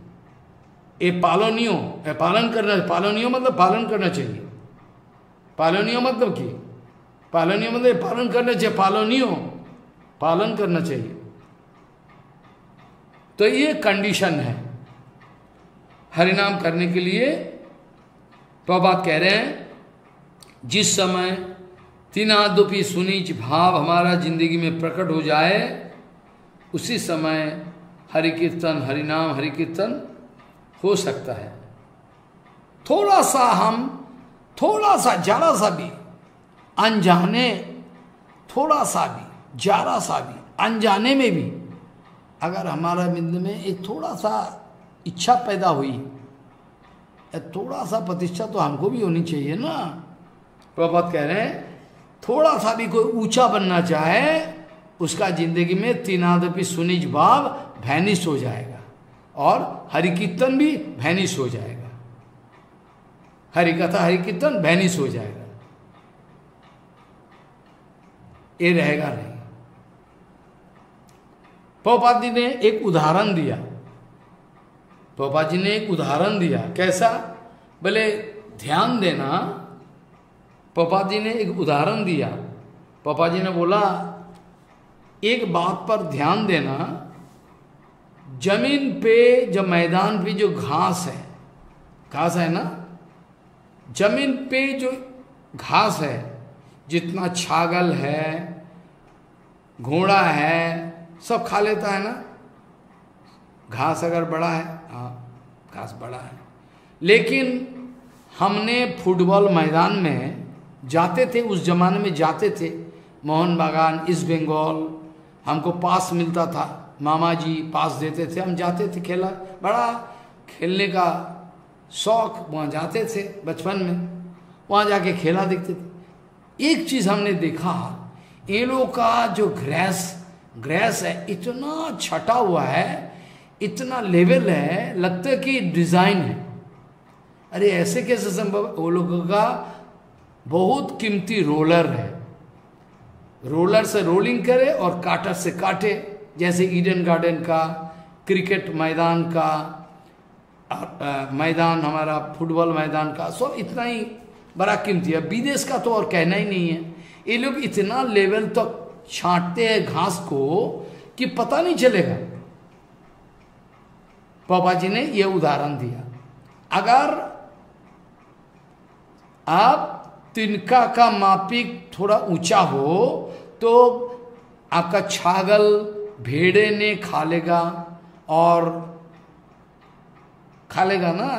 पालन करना, पालनियो मतलब पालन करना चाहिए। पालनियो मतलब कि पालनियो मतलब पालन करना चाहिए, पालन करना चाहिए। तो ये कंडीशन है हरिनाम करने के लिए। प्रभुपाद कह रहे हैं जिस समय तीनादुपी सुनीच भाव हमारा जिंदगी में प्रकट हो जाए, उसी समय हरि कीर्तन हरिनाम हरि कीर्तन हो सकता है। थोड़ा सा जरा सा भी अनजाने, थोड़ा सा भी जरा सा भी अनजाने में भी अगर हमारा बिंदु में एक थोड़ा सा इच्छा पैदा हुई, थोड़ा सा प्रतिष्ठा तो हमको भी होनी चाहिए ना। प्रभुपाद कह रहे हैं थोड़ा सा भी कोई ऊंचा बनना चाहे, उसका जिंदगी में तीनादपि सुनिज भाव वैनिश हो जाएगा और हरि कीर्तन भी वैनिश हो जाएगा, हरि कथा हरि कीर्तन वैनिश हो जाएगा, ये रहेगा नहीं। प्रभुपाद जी ने एक उदाहरण दिया, कैसा बोले ध्यान देना पापा जी ने एक उदाहरण दिया। पापा जी ने बोला एक बात पर ध्यान देना, जमीन पे जब मैदान पे जो घास है ना, जमीन पे जो घास है, जितना छागल है, घोड़ा है, सब खा लेता है ना। घास अगर बड़ा है, हाँ घास बड़ा है, लेकिन हमने फुटबॉल मैदान में जाते थे, उस जमाने में जाते थे, मोहन बागान, ईस्ट बंगाल, हमको पास मिलता था, मामा जी पास देते थे, हम जाते थे, खेला, बड़ा खेलने का शौक, वहाँ जाते थे बचपन में, वहाँ जाके खेला देखते थे। एक चीज़ हमने देखा, ये लोगों का जो ग्रेस है इतना छटा हुआ है, इतना लेवल है, लगता है कि डिजाइन है। अरे ऐसे कैसे संभव? वो लोगों का बहुत कीमती रोलर है, रोलर से रोलिंग करे और काटर से काटे, जैसे ईडन गार्डन का, क्रिकेट मैदान का, मैदान हमारा फुटबॉल मैदान का, सब इतना ही बड़ा कीमती है। विदेश का तो और कहना ही नहीं है। ये लोग इतना लेवल तक तो छांटते हैं घास को कि पता नहीं चलेगा। पापा जी ने यह उदाहरण दिया, अगर आप तिनका का मापिक थोड़ा ऊंचा हो तो आपका छागल भेड़े ने खा लेगा, और खा लेगा ना,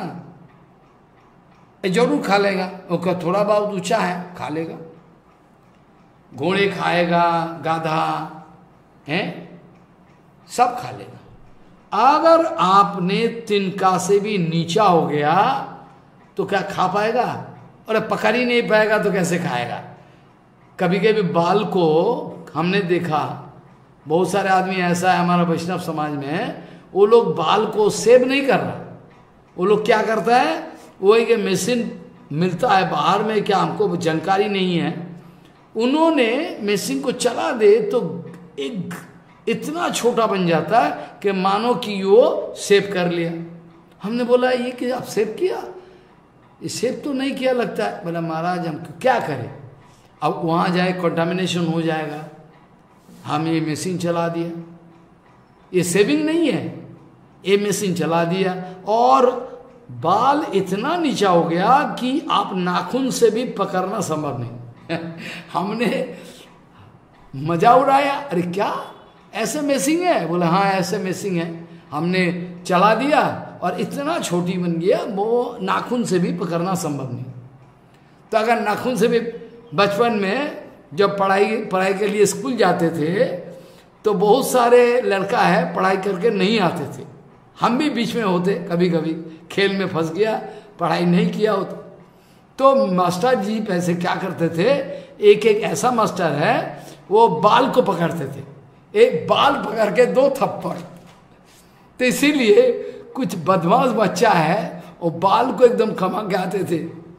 जरूर खा लेगा, उसका थोड़ा बहुत ऊंचा है, खा लेगा। घोड़े खाएगा, गाधा है, सब खा लेगा। अगर आपने तिनका से भी नीचा हो गया तो क्या खा पाएगा? और पकड़ ही नहीं पाएगा तो कैसे खाएगा? कभी कभी बाल को हमने देखा, बहुत सारे आदमी ऐसा है हमारा वैष्णव समाज में, वो लोग बाल को सेव नहीं कर रहा, वो लोग क्या करता है, वो एक मशीन मिलता है बाहर में, क्या हमको जानकारी नहीं है, उन्होंने मशीन को चला दे तो एक इतना छोटा बन जाता है कि मानो कि वो सेव कर लिया। हमने बोला ये कि आप सेव किया? ये सेव तो नहीं किया लगता है। बोला महाराज हम क्या करें, अब वहाँ जाए कंटामिनेशन हो जाएगा, हम ये मशीन चला दिया, ये सेविंग नहीं है, ये मशीन चला दिया और बाल इतना नीचा हो गया कि आप नाखून से भी पकड़ना संभव नहीं। हमने मजा उड़ाया, अरे क्या ऐसे मशीन है? बोला हाँ ऐसे मशीन है, हमने चला दिया और इतना छोटी बन गया वो नाखून से भी पकड़ना संभव नहीं। तो अगर नाखून से भी, बचपन में जब पढ़ाई के लिए स्कूल जाते थे तो बहुत सारे लड़का है पढ़ाई करके नहीं आते थे, हम भी बीच में होते, कभी कभी खेल में फंस गया, पढ़ाई नहीं किया होता, तो मास्टर जी पैसे क्या करते थे, एक एक ऐसा मास्टर है वो बाल को पकड़ते थे, एक बाल पकड़ के 2 थप्पड़। तो इसीलिए कुछ बदमाश बच्चा है वो बाल को एकदम कमा के आते थे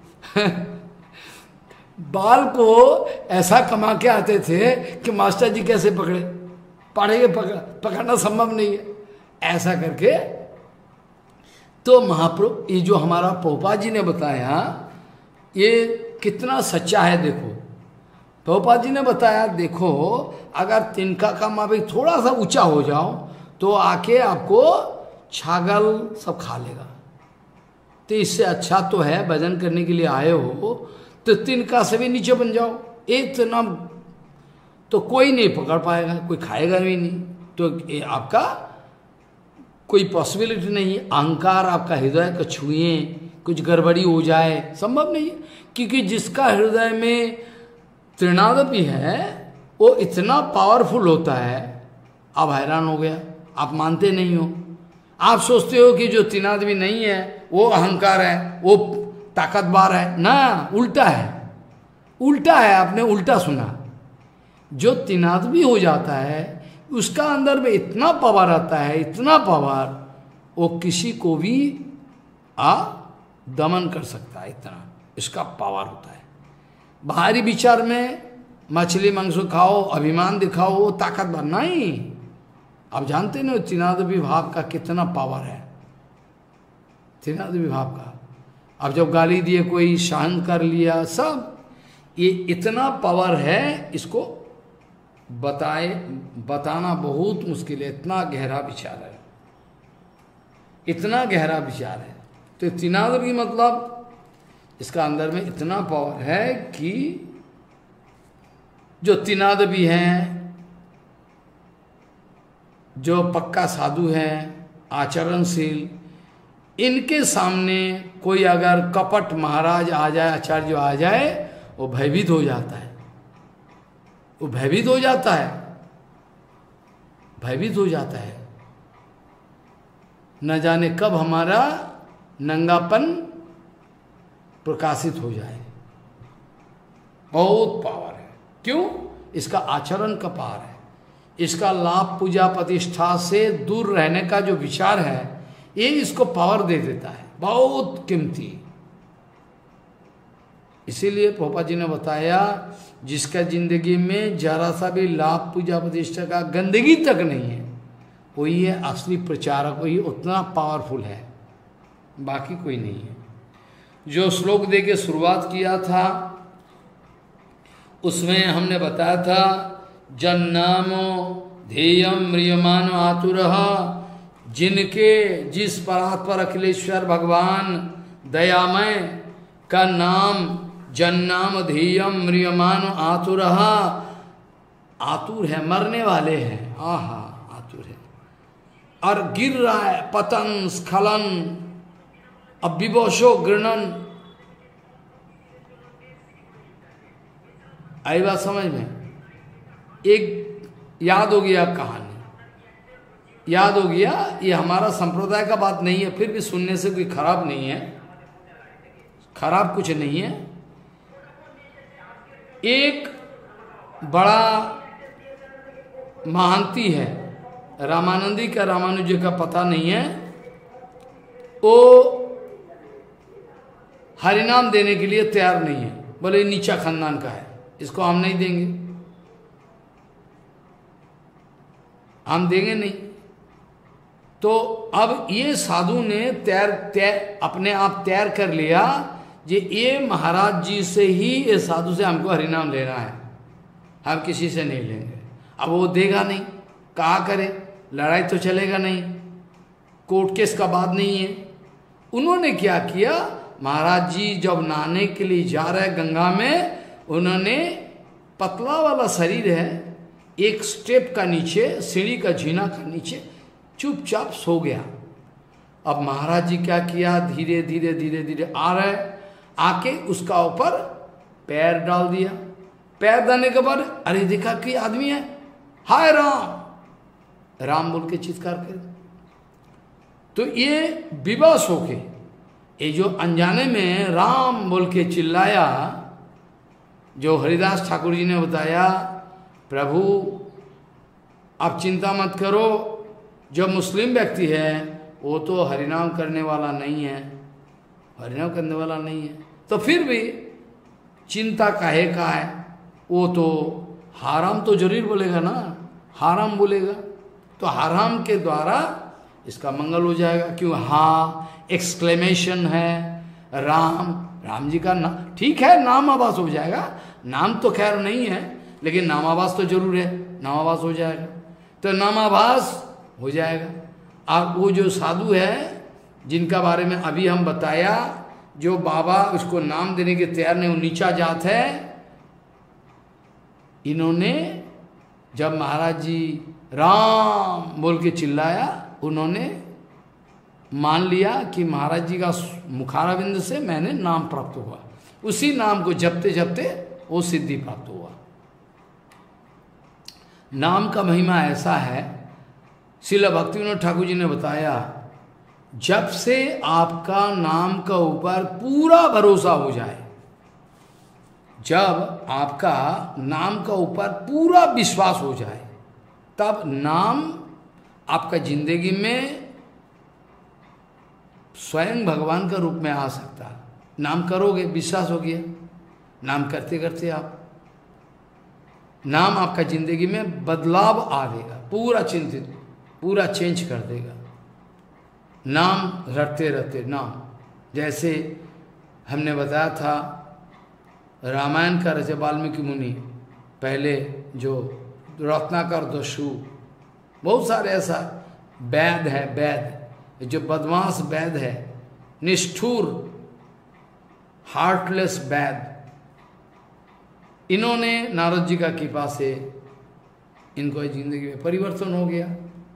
बाल को ऐसा कमा के आते थे कि मास्टर जी कैसे पकड़े, पढ़ेंगे पकड़ना संभव नहीं है, ऐसा करके। तो महाप्रभु ये जो हमारा पोपा जी ने बताया ये कितना सच्चा है। देखो पोपा जी ने बताया, देखो अगर तिनका का मापिक थोड़ा सा ऊंचा हो जाओ तो आके आपको छागल सब खा लेगा। तो इससे अच्छा तो है भजन करने के लिए आए हो तो तिनका से भी नीचे बन जाओ, इतना तो कोई नहीं पकड़ पाएगा, कोई खाएगा भी नहीं, तो आपका कोई पॉसिबिलिटी नहीं। अहंकार आपका हृदय को छुए कुछ गड़बड़ी हो जाए संभव नहीं है, क्योंकि जिसका हृदय में तृणादपि है वो इतना पावरफुल होता है। आप हैरान हो गया, आप मानते नहीं हो, आप सोचते हो कि जो तृणादपि नहीं है वो अहंकार है, वो ताकतवर है, ना उल्टा है, उल्टा है, आपने उल्टा सुना। जो तृणादपि हो जाता है उसका अंदर में इतना पावर आता है, इतना पावर, वो किसी को भी दमन कर सकता है, इतना इसका पावर होता है। बाहरी विचार में मछली मांस खाओ, अभिमान दिखाओ, वो ताकतवर नहीं। आप जानते ना तृणादपि भाव का कितना पावर है, तृणादपि भाव का। अब जब गाली दिए कोई सहन कर लिया सब, ये इतना पावर है, इसको बताना बहुत मुश्किल है, इतना गहरा विचार है, इतना गहरा विचार है। तो त्रिनाद की मतलब इसका अंदर में इतना पावर है कि जो त्रिनाद भी हैं, जो पक्का साधु हैं, आचरणशील, इनके सामने कोई अगर कपट महाराज आ जाए, आचार्य आ जाए, वो भयभीत हो जाता है, वो भयभीत हो जाता है, भयभीत हो जाता है। न जाने कब हमारा नंगापन प्रकाशित हो जाए। बहुत पावर है। क्यों? इसका आचरण का पावर है, इसका लाभ पूजा प्रतिष्ठा से दूर रहने का जो विचार है, ये इसको पावर दे देता है, बहुत कीमती। इसीलिए प्रभुपाद जी ने बताया, जिसका जिंदगी में जरा सा भी लाभ पूजा प्रतिष्ठा का गंदगी तक नहीं है, वही है असली प्रचारक, वही उतना पावरफुल है, बाकी कोई नहीं है। जो श्लोक दे के शुरुआत किया था उसमें हमने बताया था, जन्नामो ध्येयम म्रियमानो आतुरः, जिनके जिस परात्पर अखिलेश्वर भगवान दयामय का नाम जन्नाम ध्येयम म्रियमानो आतुरः, आतुर है, मरने वाले हैं, आहा आतुर है, और गिर रहा है, पतन स्खलन अविवशो गृणन। आई बात समझ में? एक याद हो गया कहानी, याद हो गया, ये हमारा संप्रदाय का बात नहीं है, फिर भी सुनने से कोई खराब नहीं है, खराब कुछ नहीं है। एक बड़ा महांती है, रामानंदी का रामानुज का पता नहीं है, वो हरिनाम देने के लिए तैयार नहीं है, बोले नीचा खानदान का है, इसको हम नहीं देंगे, हम देंगे नहीं। तो अब ये साधु ने अपने आप तैयार कर लिया, ये महाराज जी से ही, ये साधु से हमको हरिनाम लेना है, हम किसी से नहीं लेंगे। अब वो देगा नहीं, कहा करे, लड़ाई तो चलेगा नहीं, कोर्ट केस का बात नहीं है। उन्होंने क्या किया, महाराज जी जब नहाने के लिए जा रहे गंगा में, उन्होंने पतला वाला शरीर है, एक स्टेप का नीचे, सीढ़ी का जीना का नीचे चुपचाप सो गया। अब महाराज जी क्या किया, धीरे धीरे धीरे धीरे आ रहे, आके उसका ऊपर पैर डाल दिया। पैर डालने के बाद अरे देखा कि आदमी है, हाय राम राम बोल के चित्कार कर। तो ये विवश होके, ये जो अनजाने में राम बोल के चिल्लाया, जो हरिदास ठाकुर जी ने बताया, प्रभु आप चिंता मत करो, जो मुस्लिम व्यक्ति है वो तो हरिनाम करने वाला नहीं है, हरिनाम करने वाला नहीं है, तो फिर भी चिंता काहे का है, वो तो हराम तो जरूर बोलेगा ना, हराम बोलेगा, तो हराम के द्वारा इसका मंगल हो जाएगा। क्यों? हाँ एक्सक्लेमेशन है, राम, राम जी का नाम, ठीक है नाम आवास हो जाएगा, नाम तो खैर नहीं है, लेकिन नामाभास तो जरूर है, नामाभास हो जाएगा, तो नामाभास हो जाएगा। अब वो जो साधु है जिनका बारे में अभी हम बताया, जो बाबा उसको नाम देने के तैयार नहीं, वो नीचा जात है, इन्होंने जब महाराज जी राम बोल के चिल्लाया, उन्होंने मान लिया कि महाराज जी का मुखारविंद से मैंने नाम प्राप्त हुआ, उसी नाम को जपते जपते वो सिद्धि प्राप्त हुआ। नाम का महिमा ऐसा है, श्रील भक्तिविनोद ठाकुर जी ने बताया, जब से आपका नाम का ऊपर पूरा भरोसा हो जाए, जब आपका नाम का ऊपर पूरा विश्वास हो जाए, तब नाम आपका जिंदगी में स्वयं भगवान का रूप में आ सकता है। नाम करोगे, विश्वास हो गया, नाम करते करते आप, नाम आपका जिंदगी में बदलाव आ देगा, पूरा चिंतित, पूरा चेंज कर देगा। नाम रटते रहते, नाम, जैसे हमने बताया था रामायण का रचे वाल्मीकि मुनि, पहले जो रत्नाकर दस्यु, बहुत सारे ऐसा वैद है, वैद जो बदमाश वैद है, निष्ठुर हार्टलेस वैद, इन्होंने नारद जी का कृपा से इनको जिंदगी में परिवर्तन हो गया,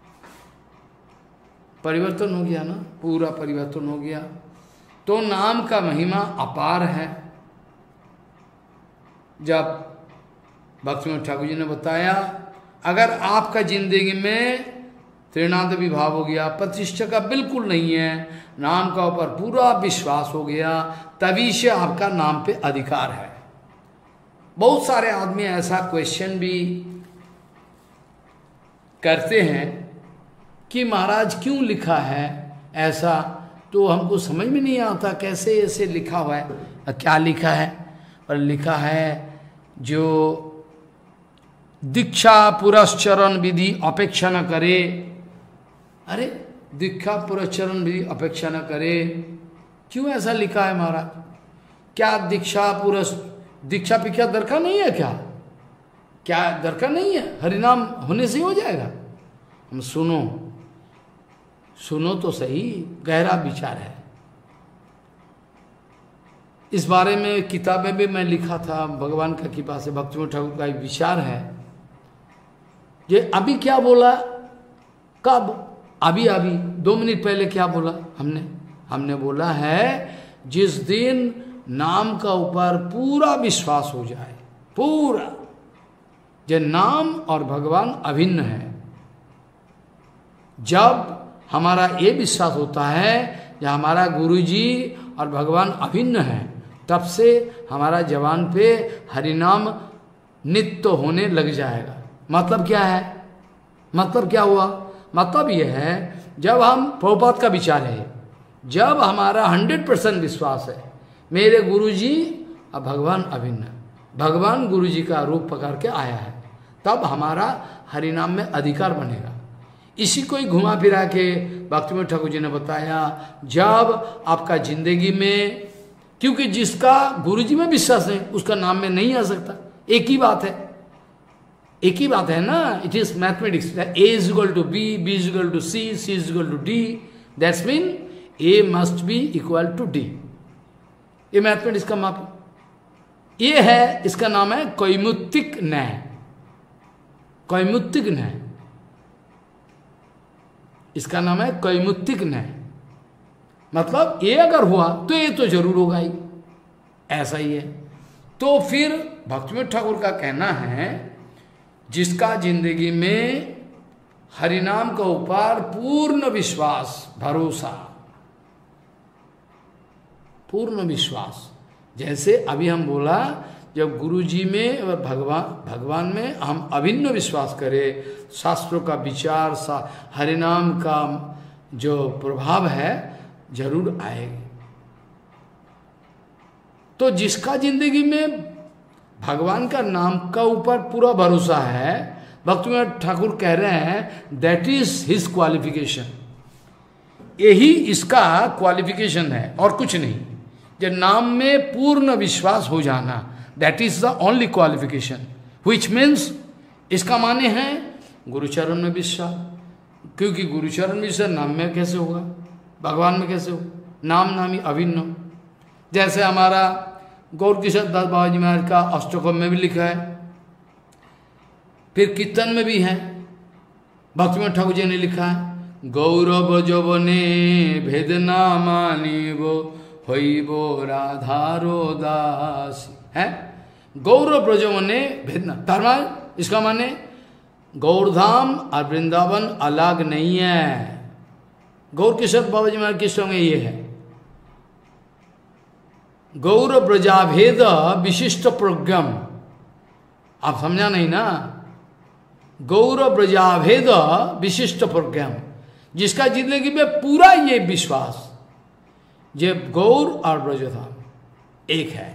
परिवर्तन हो गया ना, पूरा परिवर्तन हो गया। तो नाम का महिमा अपार है। जब भक्तिविनोद ठाकुर जी ने बताया, अगर आपका जिंदगी में त्रिनाद विभाव हो गया, प्रतिष्ठा का बिल्कुल नहीं है, नाम का ऊपर पूरा विश्वास हो गया, तभी से आपका नाम पे अधिकार है। बहुत सारे आदमी ऐसा क्वेश्चन भी करते हैं कि महाराज क्यों लिखा है ऐसा, तो हमको समझ में नहीं आता कैसे ऐसे लिखा हुआ है। क्या लिखा है? पर लिखा है जो दीक्षा पुरस्चरण विधि अपेक्षा न करे। अरे दीक्षा पुरस्चरण विधि अपेक्षा न करे, क्यों ऐसा लिखा है महाराज? क्या दीक्षा पीक्षा दरकार नहीं है क्या? क्या दरकार नहीं है? हरिनाम होने से हो जाएगा? हम सुनो तो सही, गहरा विचार है इस बारे में। किताबें भी मैं लिखा था, भगवान का कृपा से भक्तिविनोद ठाकुर का एक विचार है। ये अभी क्या बोला, कब, अभी 2 मिनट पहले क्या बोला हमने बोला है, जिस दिन नाम का ऊपर पूरा विश्वास हो जाए, पूरा, जो नाम और भगवान अभिन्न है, जब हमारा ये विश्वास होता है कि हमारा गुरुजी और भगवान अभिन्न है, तब से हमारा जवान पे हरिनाम नित्य होने लग जाएगा। मतलब क्या है? मतलब क्या हुआ? मतलब यह है, जब हम, प्रभुपाद का विचार है, जब हमारा 100% विश्वास है मेरे गुरुजी और भगवान अभिन्न, भगवान गुरुजी का रूप पकड़ के आया है, तब हमारा हरिनाम में अधिकार बनेगा। इसी को ही घुमा फिरा के भक्तिविनोद ठाकुर जी ने बताया, जब आपका जिंदगी में, क्योंकि जिसका गुरुजी में विश्वास है उसका नाम में नहीं आ सकता, एक ही बात है, एक ही बात है ना। It is mathematics, A is equal to B, B is equal to C, C is equal to D, that's mean A must be equal to D। ये मैथमेटिक्स का माप ये है, इसका नाम है कैमुत्तिक न्याय। कैमुत्तिक न्याय, इसका नाम है कैमुत्तिक न्याय। मतलब ये अगर हुआ तो ये तो जरूर होगा ही, ऐसा ही है। तो फिर भक्तिविनोद ठाकुर का कहना है, जिसका जिंदगी में हरिनाम का ऊपर पूर्ण विश्वास, भरोसा, पूर्ण विश्वास, जैसे अभी हम बोला, जब गुरुजी में और भगवान में हम अभिन्न विश्वास करें, शास्त्रों का विचार, हरिनाम का जो प्रभाव है जरूर आएगी। तो जिसका जिंदगी में भगवान का नाम का ऊपर पूरा भरोसा है, भक्तिविनोद ठाकुर कह रहे हैं, दैट इज हिज क्वालिफिकेशन। यही इसका क्वालिफिकेशन है और कुछ नहीं। जो नाम में पूर्ण विश्वास हो जाना, that is the only qualification, which means, इसका माने है गुरुचरण में विश्वास। क्योंकि गुरुचरण में विश्वास नाम में कैसे होगा, भगवान में कैसे हो? नाम नामी अभिन्न। जैसे हमारा गौर किशोर दास बाबा जी महाराज का अष्टकों में भी लिखा है, फिर कीर्तन में भी है, भक्तिविनोद ठाकुर जी ने लिखा है, गौरव जवने भेद नामानिवो होइबो राधारो दास है। गौरव ब्रजवने भेदना, धर्मा, इसका माने गौरधाम और वृंदावन अलग नहीं है। गौर किशोर बाबा जी महाराज किस्सों में ये है, गौर ब्रजाभेद विशिष्ट प्रोग्राम। आप समझा नहीं ना? गौर ब्रजाभेद विशिष्ट प्रोग्राम, जिसका जिंदगी में पूरा ये विश्वास, ये गौर और ब्रजधाम एक है।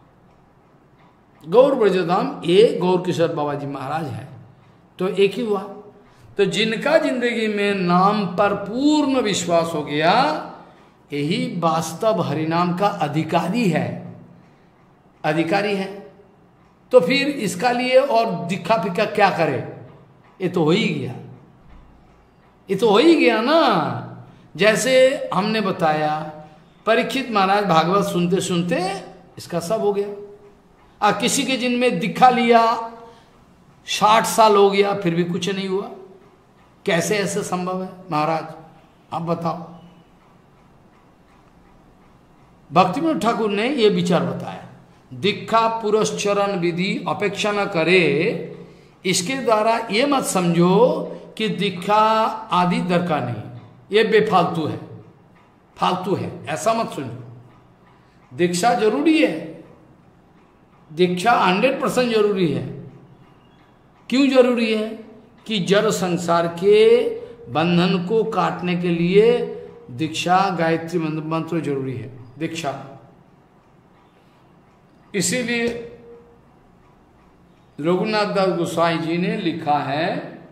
गौर ब्रजधाम ये गौर किशोर बाबा जी महाराज है, तो एक ही हुआ। तो जिनका जिंदगी में नाम पर पूर्ण विश्वास हो गया, यही वास्तव हरिनाम का अधिकारी है। अधिकारी है, तो फिर इसका लिए और दिखा फिका क्या करे? ये तो हो ही गया, ये तो हो ही गया ना। जैसे हमने बताया, परीक्षित महाराज भागवत सुनते सुनते इसका सब हो गया। किसी के जिनमें दिखा लिया, 60 साल हो गया फिर भी कुछ नहीं हुआ। कैसे ऐसे संभव है महाराज, आप बताओ। भक्तिविनोद ठाकुर ने यह विचार बताया, दीक्षा पुरस्चरण विधि अपेक्षा न करे, इसके द्वारा ये मत समझो कि दीक्षा आदि दरकार नहीं, ये बेफालतू है, फालतू है, ऐसा मत समझो। दीक्षा जरूरी है, दीक्षा 100% जरूरी है। क्यों जरूरी है? कि जड़ संसार के बंधन को काटने के लिए दीक्षा, गायत्री मंत्र जरूरी है, दीक्षा। इसीलिए रघुनाथ दास गोसाई जी ने लिखा है,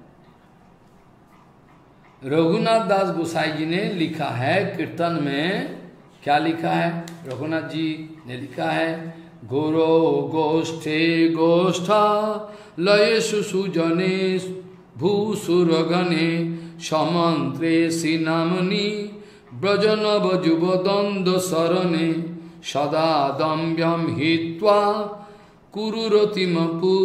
रघुनाथ दास गोसाई जी ने लिखा है कीर्तन में, क्या लिखा है? रघुनाथ जी ने लिखा है, गुरो गोष्ठे गोष्ठा लये सुसुजने भूसुरगणे समंत्रे सिनामनि ब्रजनव जुवदंद सरणे सदा दम्भ्यम हित्वा कुरुरतिम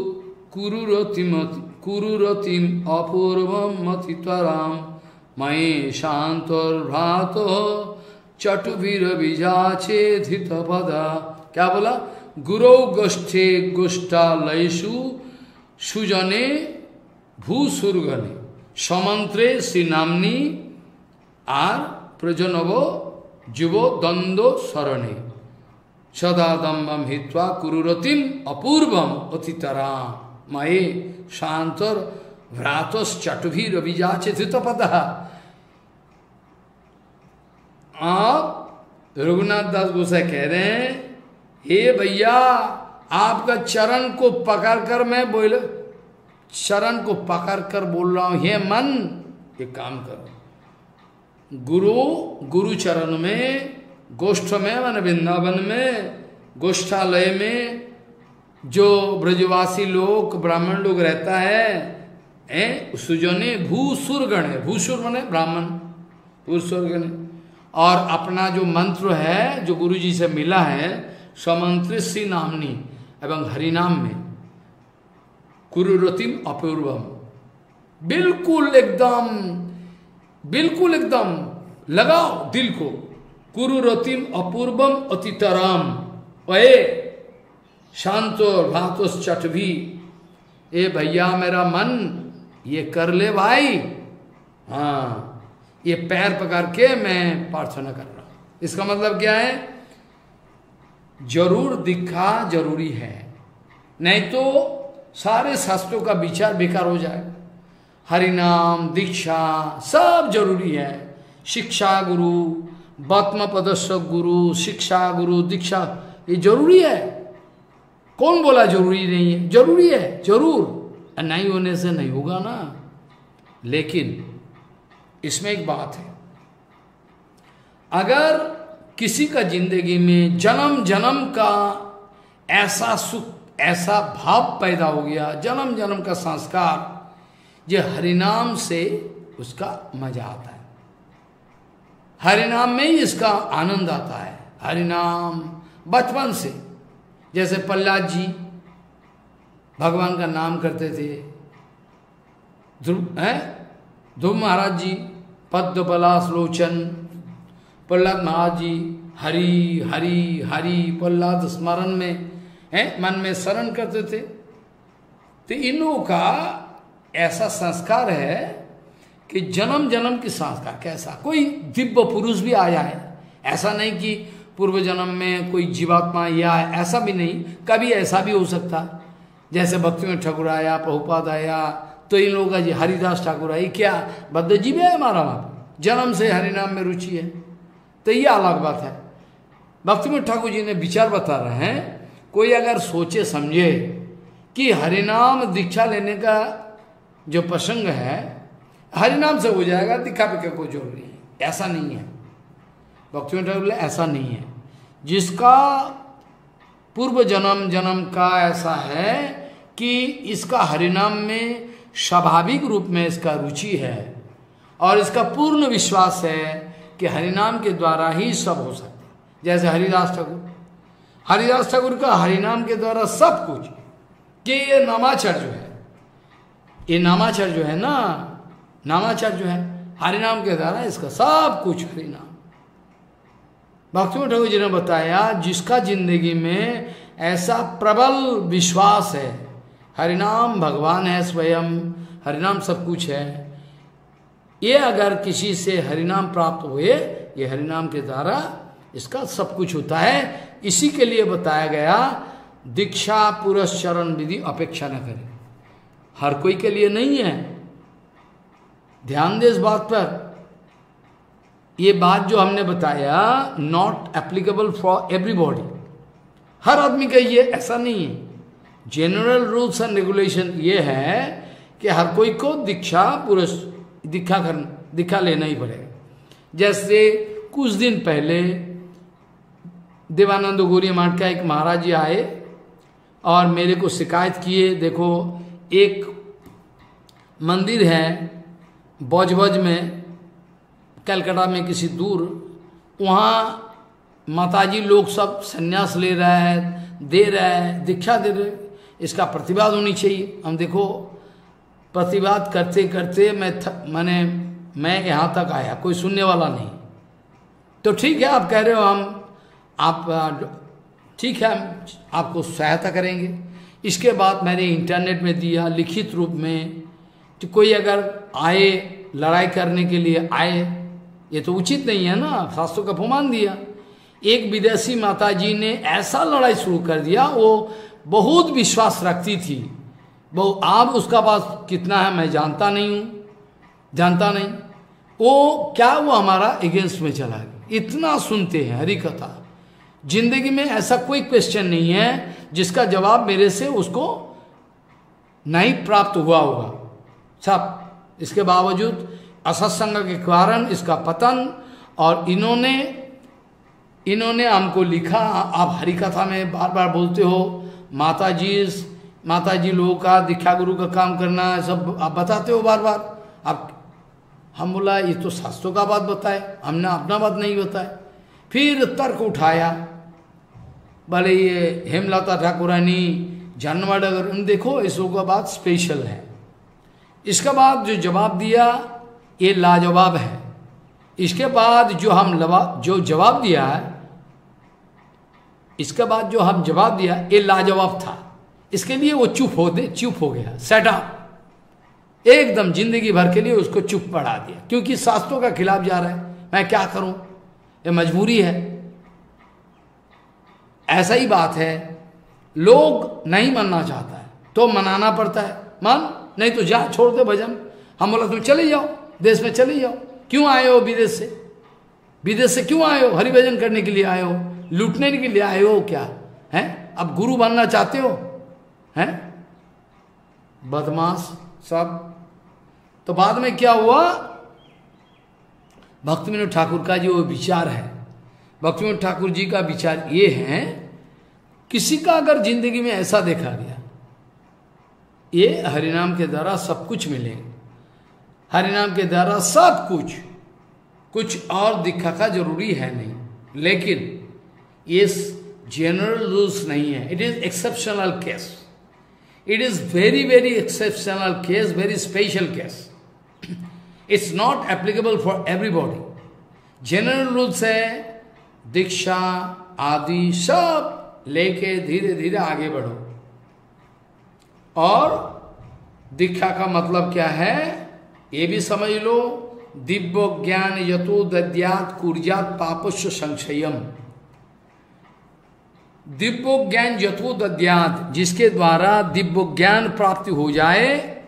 अपूर्वम मतित्वराम मये शांतर्भ्रातो चटुवीर विजाचे धितपदा। क्या बोला? गुरौ गोष्ठे गोष्ठालयसु सुजने भूसुरगणे समंत्रे श्रीनामनी आर प्रजनव जुवो द्वंद्व सरणे सदा दम्भम हित्वा कुरुरतिम अपूर्वम अतितराम मये शांतर भ्रातोस चटुभीर अभिजाचे धितपदा। आप रघुनाथ दास गोसाई कह रहे हैं, हे भैया, आपका चरण को पकड़कर मैं बोल, चरण को पकड़कर बोल रहा हूं, हे मन, ये काम करो। गुरु चरण में, गोष्ठ में, मान वृंदावन में, गोष्ठालय में जो ब्रजवासी लोग, ब्राह्मण लोग रहता है, सुजने भूसुरगण है, भूसुर माने ब्राह्मण, भूसुरगण। और अपना जो मंत्र है जो गुरु जी से मिला है, समंत्रित श्री नामनी एवं हरिनाम में, कुरुरतिम अपूर्वम, बिल्कुल एकदम लगाओ दिल को, कुरुरतिम अपूर्वम अतितराम वहे शांतो भातोस चटभी। ए भैया मेरा मन ये कर ले भाई, हाँ, ये पैर पकड़ के मैं प्रार्थना कर रहा हूं। इसका मतलब क्या है? जरूर दीक्षा जरूरी है, नहीं तो सारे शास्त्रों का विचार बेकार हो जाए। हरिनाम, दीक्षा सब जरूरी है। शिक्षा गुरु, बत्म पदस्थ गुरु, शिक्षा गुरु, दीक्षा, ये जरूरी है। कौन बोला जरूरी नहीं है? जरूरी है, जरूर। नहीं होने से नहीं होगा ना। लेकिन इसमें एक बात है, अगर किसी का जिंदगी में जन्म जन्म का ऐसा सुख, ऐसा भाव पैदा हो गया, जन्म जन्म का संस्कार, जो हरिनाम से उसका मजा आता है, हरिनाम में ही इसका आनंद आता है। हरिनाम बचपन से, जैसे प्रहलाद जी भगवान का नाम करते थे, ध्रुव महाराज जी पद्म पलाश लोचन, प्रहलाद महाराज जी हरि हरि हरि प्रहलाद स्मरण में मन में शरण करते थे। तो इन लोगों का ऐसा संस्कार है कि जन्म जन्म की संस्कार। कैसा? कोई दिव्य पुरुष भी आया है, ऐसा नहीं कि पूर्व जन्म में कोई जीवात्मा या, ऐसा भी नहीं, कभी ऐसा भी हो सकता। जैसे भक्तिविनोद ठाकुर आया, प्रभुपाद आया, तो इन लोगों का जी हरिदास ठाकुर आई, क्या बद्धजीव है हमारा, वहाँ जन्म से हरिनाम में रुचि है, तो ये अलग बात है। भक्तिविनोद ठाकुर जी ने विचार बता रहे हैं, कोई अगर सोचे समझे कि हरिनाम दीक्षा लेने का जो प्रसंग है हरिनाम से हो जाएगा, दीक्षा पे कोई जरूरी नहीं, ऐसा नहीं है। भक्तिविनोद ठाकुर ऐसा नहीं है। जिसका पूर्व जन्म जन्म का ऐसा है कि इसका हरिनाम में स्वाभाविक रूप में इसका रुचि है और इसका पूर्ण विश्वास है कि हरिनाम के द्वारा ही सब हो सकता है। जैसे हरिदास ठाकुर का हरिनाम के द्वारा सब कुछ, कि ये नामाचार जो है, ये नामाचार जो है ना, नामाचार जो है हरिनाम के द्वारा इसका सब कुछ हरिनाम। भक्तिविनोद ठाकुर जी ने बताया जिसका जिंदगी में ऐसा प्रबल विश्वास है, हरिनाम भगवान है स्वयं, हरिनाम सब कुछ है, ये अगर किसी से हरिनाम प्राप्त हुए, ये हरिनाम के द्वारा इसका सब कुछ होता है। इसी के लिए बताया गया दीक्षा पुरस्चरण विधि अपेक्षा न करें, हर कोई के लिए नहीं है। ध्यान दे इस बात पर, ये बात जो हमने बताया नॉट एप्लीकेबल फॉर एवरीबॉडी, हर आदमी का ये ऐसा नहीं है। जनरल रूल्स एंड रेगुलेशन ये है कि हर कोई को दीक्षा लेना ही पड़ेगा। जैसे कुछ दिन पहले देवानंद गौरी मठ का एक महाराज जी आए और मेरे को शिकायत किए, देखो एक मंदिर है बौजबज में, कलकत्ता में किसी दूर, वहाँ माताजी लोग सब संन्यास ले रहा है, दे रहा है, दीक्षा दे रहे, इसका प्रतिवाद होनी चाहिए। हम देखो प्रतिवाद करते करते मैं यहाँ तक आया, कोई सुनने वाला नहीं। तो ठीक है, आप कह रहे हो आप ठीक है, हम आपको सहायता करेंगे। इसके बाद मैंने इंटरनेट में दिया लिखित रूप में, तो कोई अगर आए लड़ाई करने के लिए आए, ये तो उचित नहीं है ना, शास्त्रों का अपमान दिया। एक विदेशी माताजी ने ऐसा लड़ाई शुरू कर दिया, वो बहुत विश्वास रखती थी, वो अब उसका पास कितना है मैं जानता नहीं, वो क्या वो हमारा अगेंस्ट में चला गया। इतना सुनते हैं हरि कथा, जिंदगी में ऐसा कोई क्वेश्चन नहीं है जिसका जवाब मेरे से उसको नहीं प्राप्त हुआ होगा सब। इसके बावजूद असत्संग के कारण इसका पतन, और इन्होंने हमको लिखा, आप हरि कथा में बार बार बोलते हो माताजी लोगों का दीक्षा गुरु का काम करना सब आप बताते हो बार बार। आप हम बोला ये तो शास्त्रों का बात बताए, हमने अपना बात नहीं बताए। फिर तर्क उठाया, बोले ये हेमलता ठाकुरानी जानवाडगर, देखो इस का बात स्पेशल है। इसका बाद जो जवाब दिया ये लाजवाब है। इसके बाद जो जवाब दिया है, इसके बाद जो हम जवाब दिया ये लाजवाब था। इसके लिए वो चुप हो गया, सेट अप, एकदम जिंदगी भर के लिए उसको चुप पड़ा दिया, क्योंकि शास्त्रों का खिलाफ जा रहा है। मैं क्या करूं, ये मजबूरी है। ऐसा ही बात है, लोग नहीं मानना चाहता है तो मनाना पड़ता है, मान नहीं तो जा, छोड़ दे भजन। हम बोला तुम चले जाओ, देश में चले जाओ। क्यों आए हो विदेश से क्यों आए हो? हरि भजन करने के लिए आए हो, लूटने के लिए आए हो क्या है? अब गुरु बनना चाहते हो हैं? बदमाश सब। तो बाद में क्या हुआ, भक्तिविनोद ठाकुर का जो विचार है, भक्तिविनोद ठाकुर जी का विचार ये है, किसी का अगर जिंदगी में ऐसा देखा गया, ये हरिनाम के द्वारा सब कुछ मिलेगा, हरिनाम के द्वारा सब कुछ और दीक्षा का जरूरी है नहीं। लेकिन ये जनरल रूल्स नहीं है, it is exceptional case, it is very very exceptional case, very special case. It's not applicable for everybody. General rules है, दीक्षा आदि सब लेके धीरे धीरे आगे बढ़ो। और दीक्षा का मतलब क्या है ये भी समझ लो, दिव्य ज्ञान यतो दद्यात कुर्जात पापस्य संशयम। दिव्य ज्ञान यतो दद्यात, जिसके द्वारा दिव्य ज्ञान प्राप्ति हो जाए,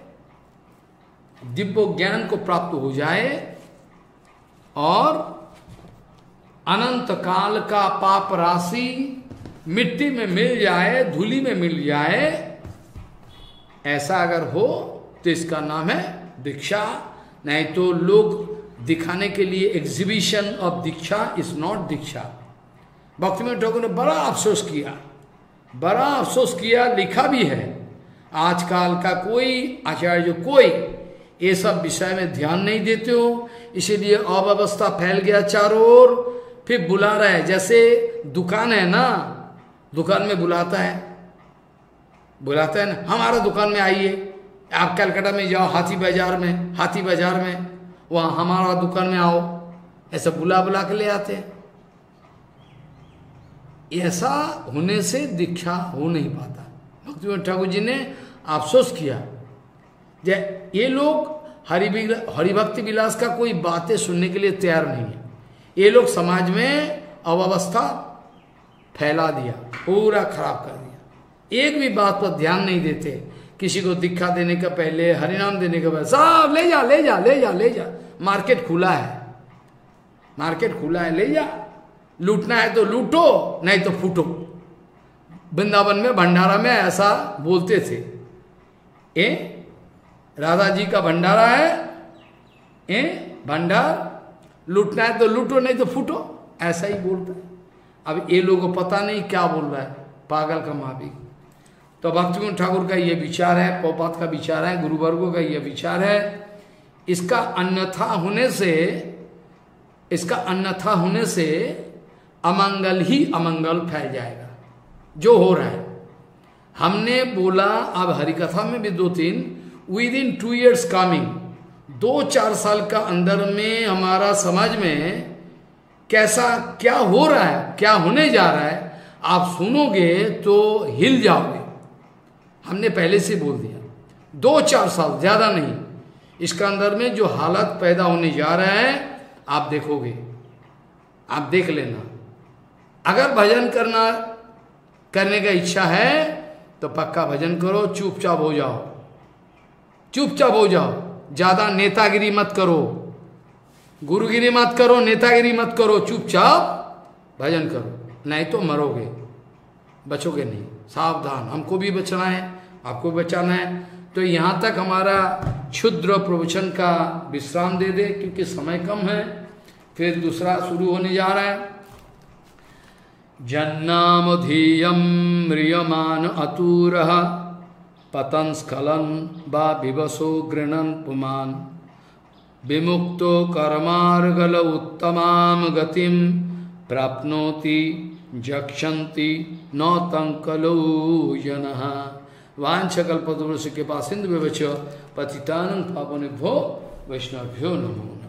दिव्य ज्ञान को प्राप्त हो जाए और अनंत काल का पाप राशि मिट्टी में मिल जाए, धूलि में मिल जाए, ऐसा अगर हो तो इसका नाम है दीक्षा। नहीं तो लोग दिखाने के लिए एग्जीबिशन ऑफ दीक्षा इज नॉट दीक्षा। भक्तिविनोद ठाकुर ने बड़ा अफसोस किया, बड़ा अफसोस किया, लिखा भी है। आजकल का कोई आचार्य कोई ये सब विषय में ध्यान नहीं देते हो, इसीलिए अव्यवस्था फैल गया चारों ओर। फिर बुला रहा है, जैसे दुकान है ना, दुकान में बुलाता है ना, हमारा दुकान में आइए, आप कलकत्ता में जाओ हाथी बाजार में, वहां हमारा दुकान में आओ, ऐसा बुला बुला के ले आते हैं। ऐसा होने से दीक्षा हो नहीं पाता। भक्तिविनोद ठाकुर जी ने अफसोस किया, ये लोग हरिभक्ति विलास का कोई बातें सुनने के लिए तैयार नहीं है। ये लोग समाज में अव्यवस्था फैला दिया, पूरा खराब कर दिया, एक भी बात पर ध्यान नहीं देते। किसी को दीक्षा देने का पहले, हरिनाम देने के बाद सब ले जा। मार्केट खुला है, ले जा, लूटना है तो लूटो, नहीं तो फूटो। वृंदावन में भंडारा में ऐसा बोलते थे, राधा जी का भंडारा है, भंडार, लूटना है तो लूटो, नहीं तो फूटो, ऐसा ही बोलता है। अब ये लोगों को पता नहीं क्या बोल रहा है, पागल का माफी। तो भक्तिविनोद ठाकुर का ये विचार है, प्रभुपाद का विचार है, गुरुवर्गों का ये विचार है। इसका अन्यथा होने से अमंगल ही अमंगल फैल जाएगा, जो हो रहा है। हमने बोला, अब हरिकथा में भी 2-3 विदिन 2 years कमिंग, 2-4 साल का अंदर में हमारा समाज में कैसा क्या हो रहा है, क्या होने जा रहा है, आप सुनोगे तो हिल जाओगे। हमने पहले से बोल दिया, 2-4 साल, ज्यादा नहीं, इसका अंदर में जो हालत पैदा होने जा रहा है आप देखोगे, आप देख लेना। अगर भजन करने का इच्छा है तो पक्का भजन करो, चुपचाप हो जाओ, ज्यादा नेतागिरी मत करो, गुरुगिरी मत करो, नेतागिरी मत करो, चुपचाप भजन करो, नहीं तो मरोगे, बचोगे नहीं। सावधान, हमको भी बचना है, आपको बचाना है। तो यहाँ तक हमारा क्षुद्र प्रवचन का विश्राम दे दे, क्योंकि समय कम है, फिर दूसरा शुरू होने जा रहा है। जन्नामधीयं म्रियमान अतुरः पतन स्खलन बा विवशो गृणन पुमान विमुक्तो कर्मार्गल उत्तमाम गतिम प्राप्नोति जक्षन्ति न तंकलो जनः। वांछकल्पतरुष के पास सिंधु विवच पतितानं पावनेभ्यो वैष्णवभ्यो नमो।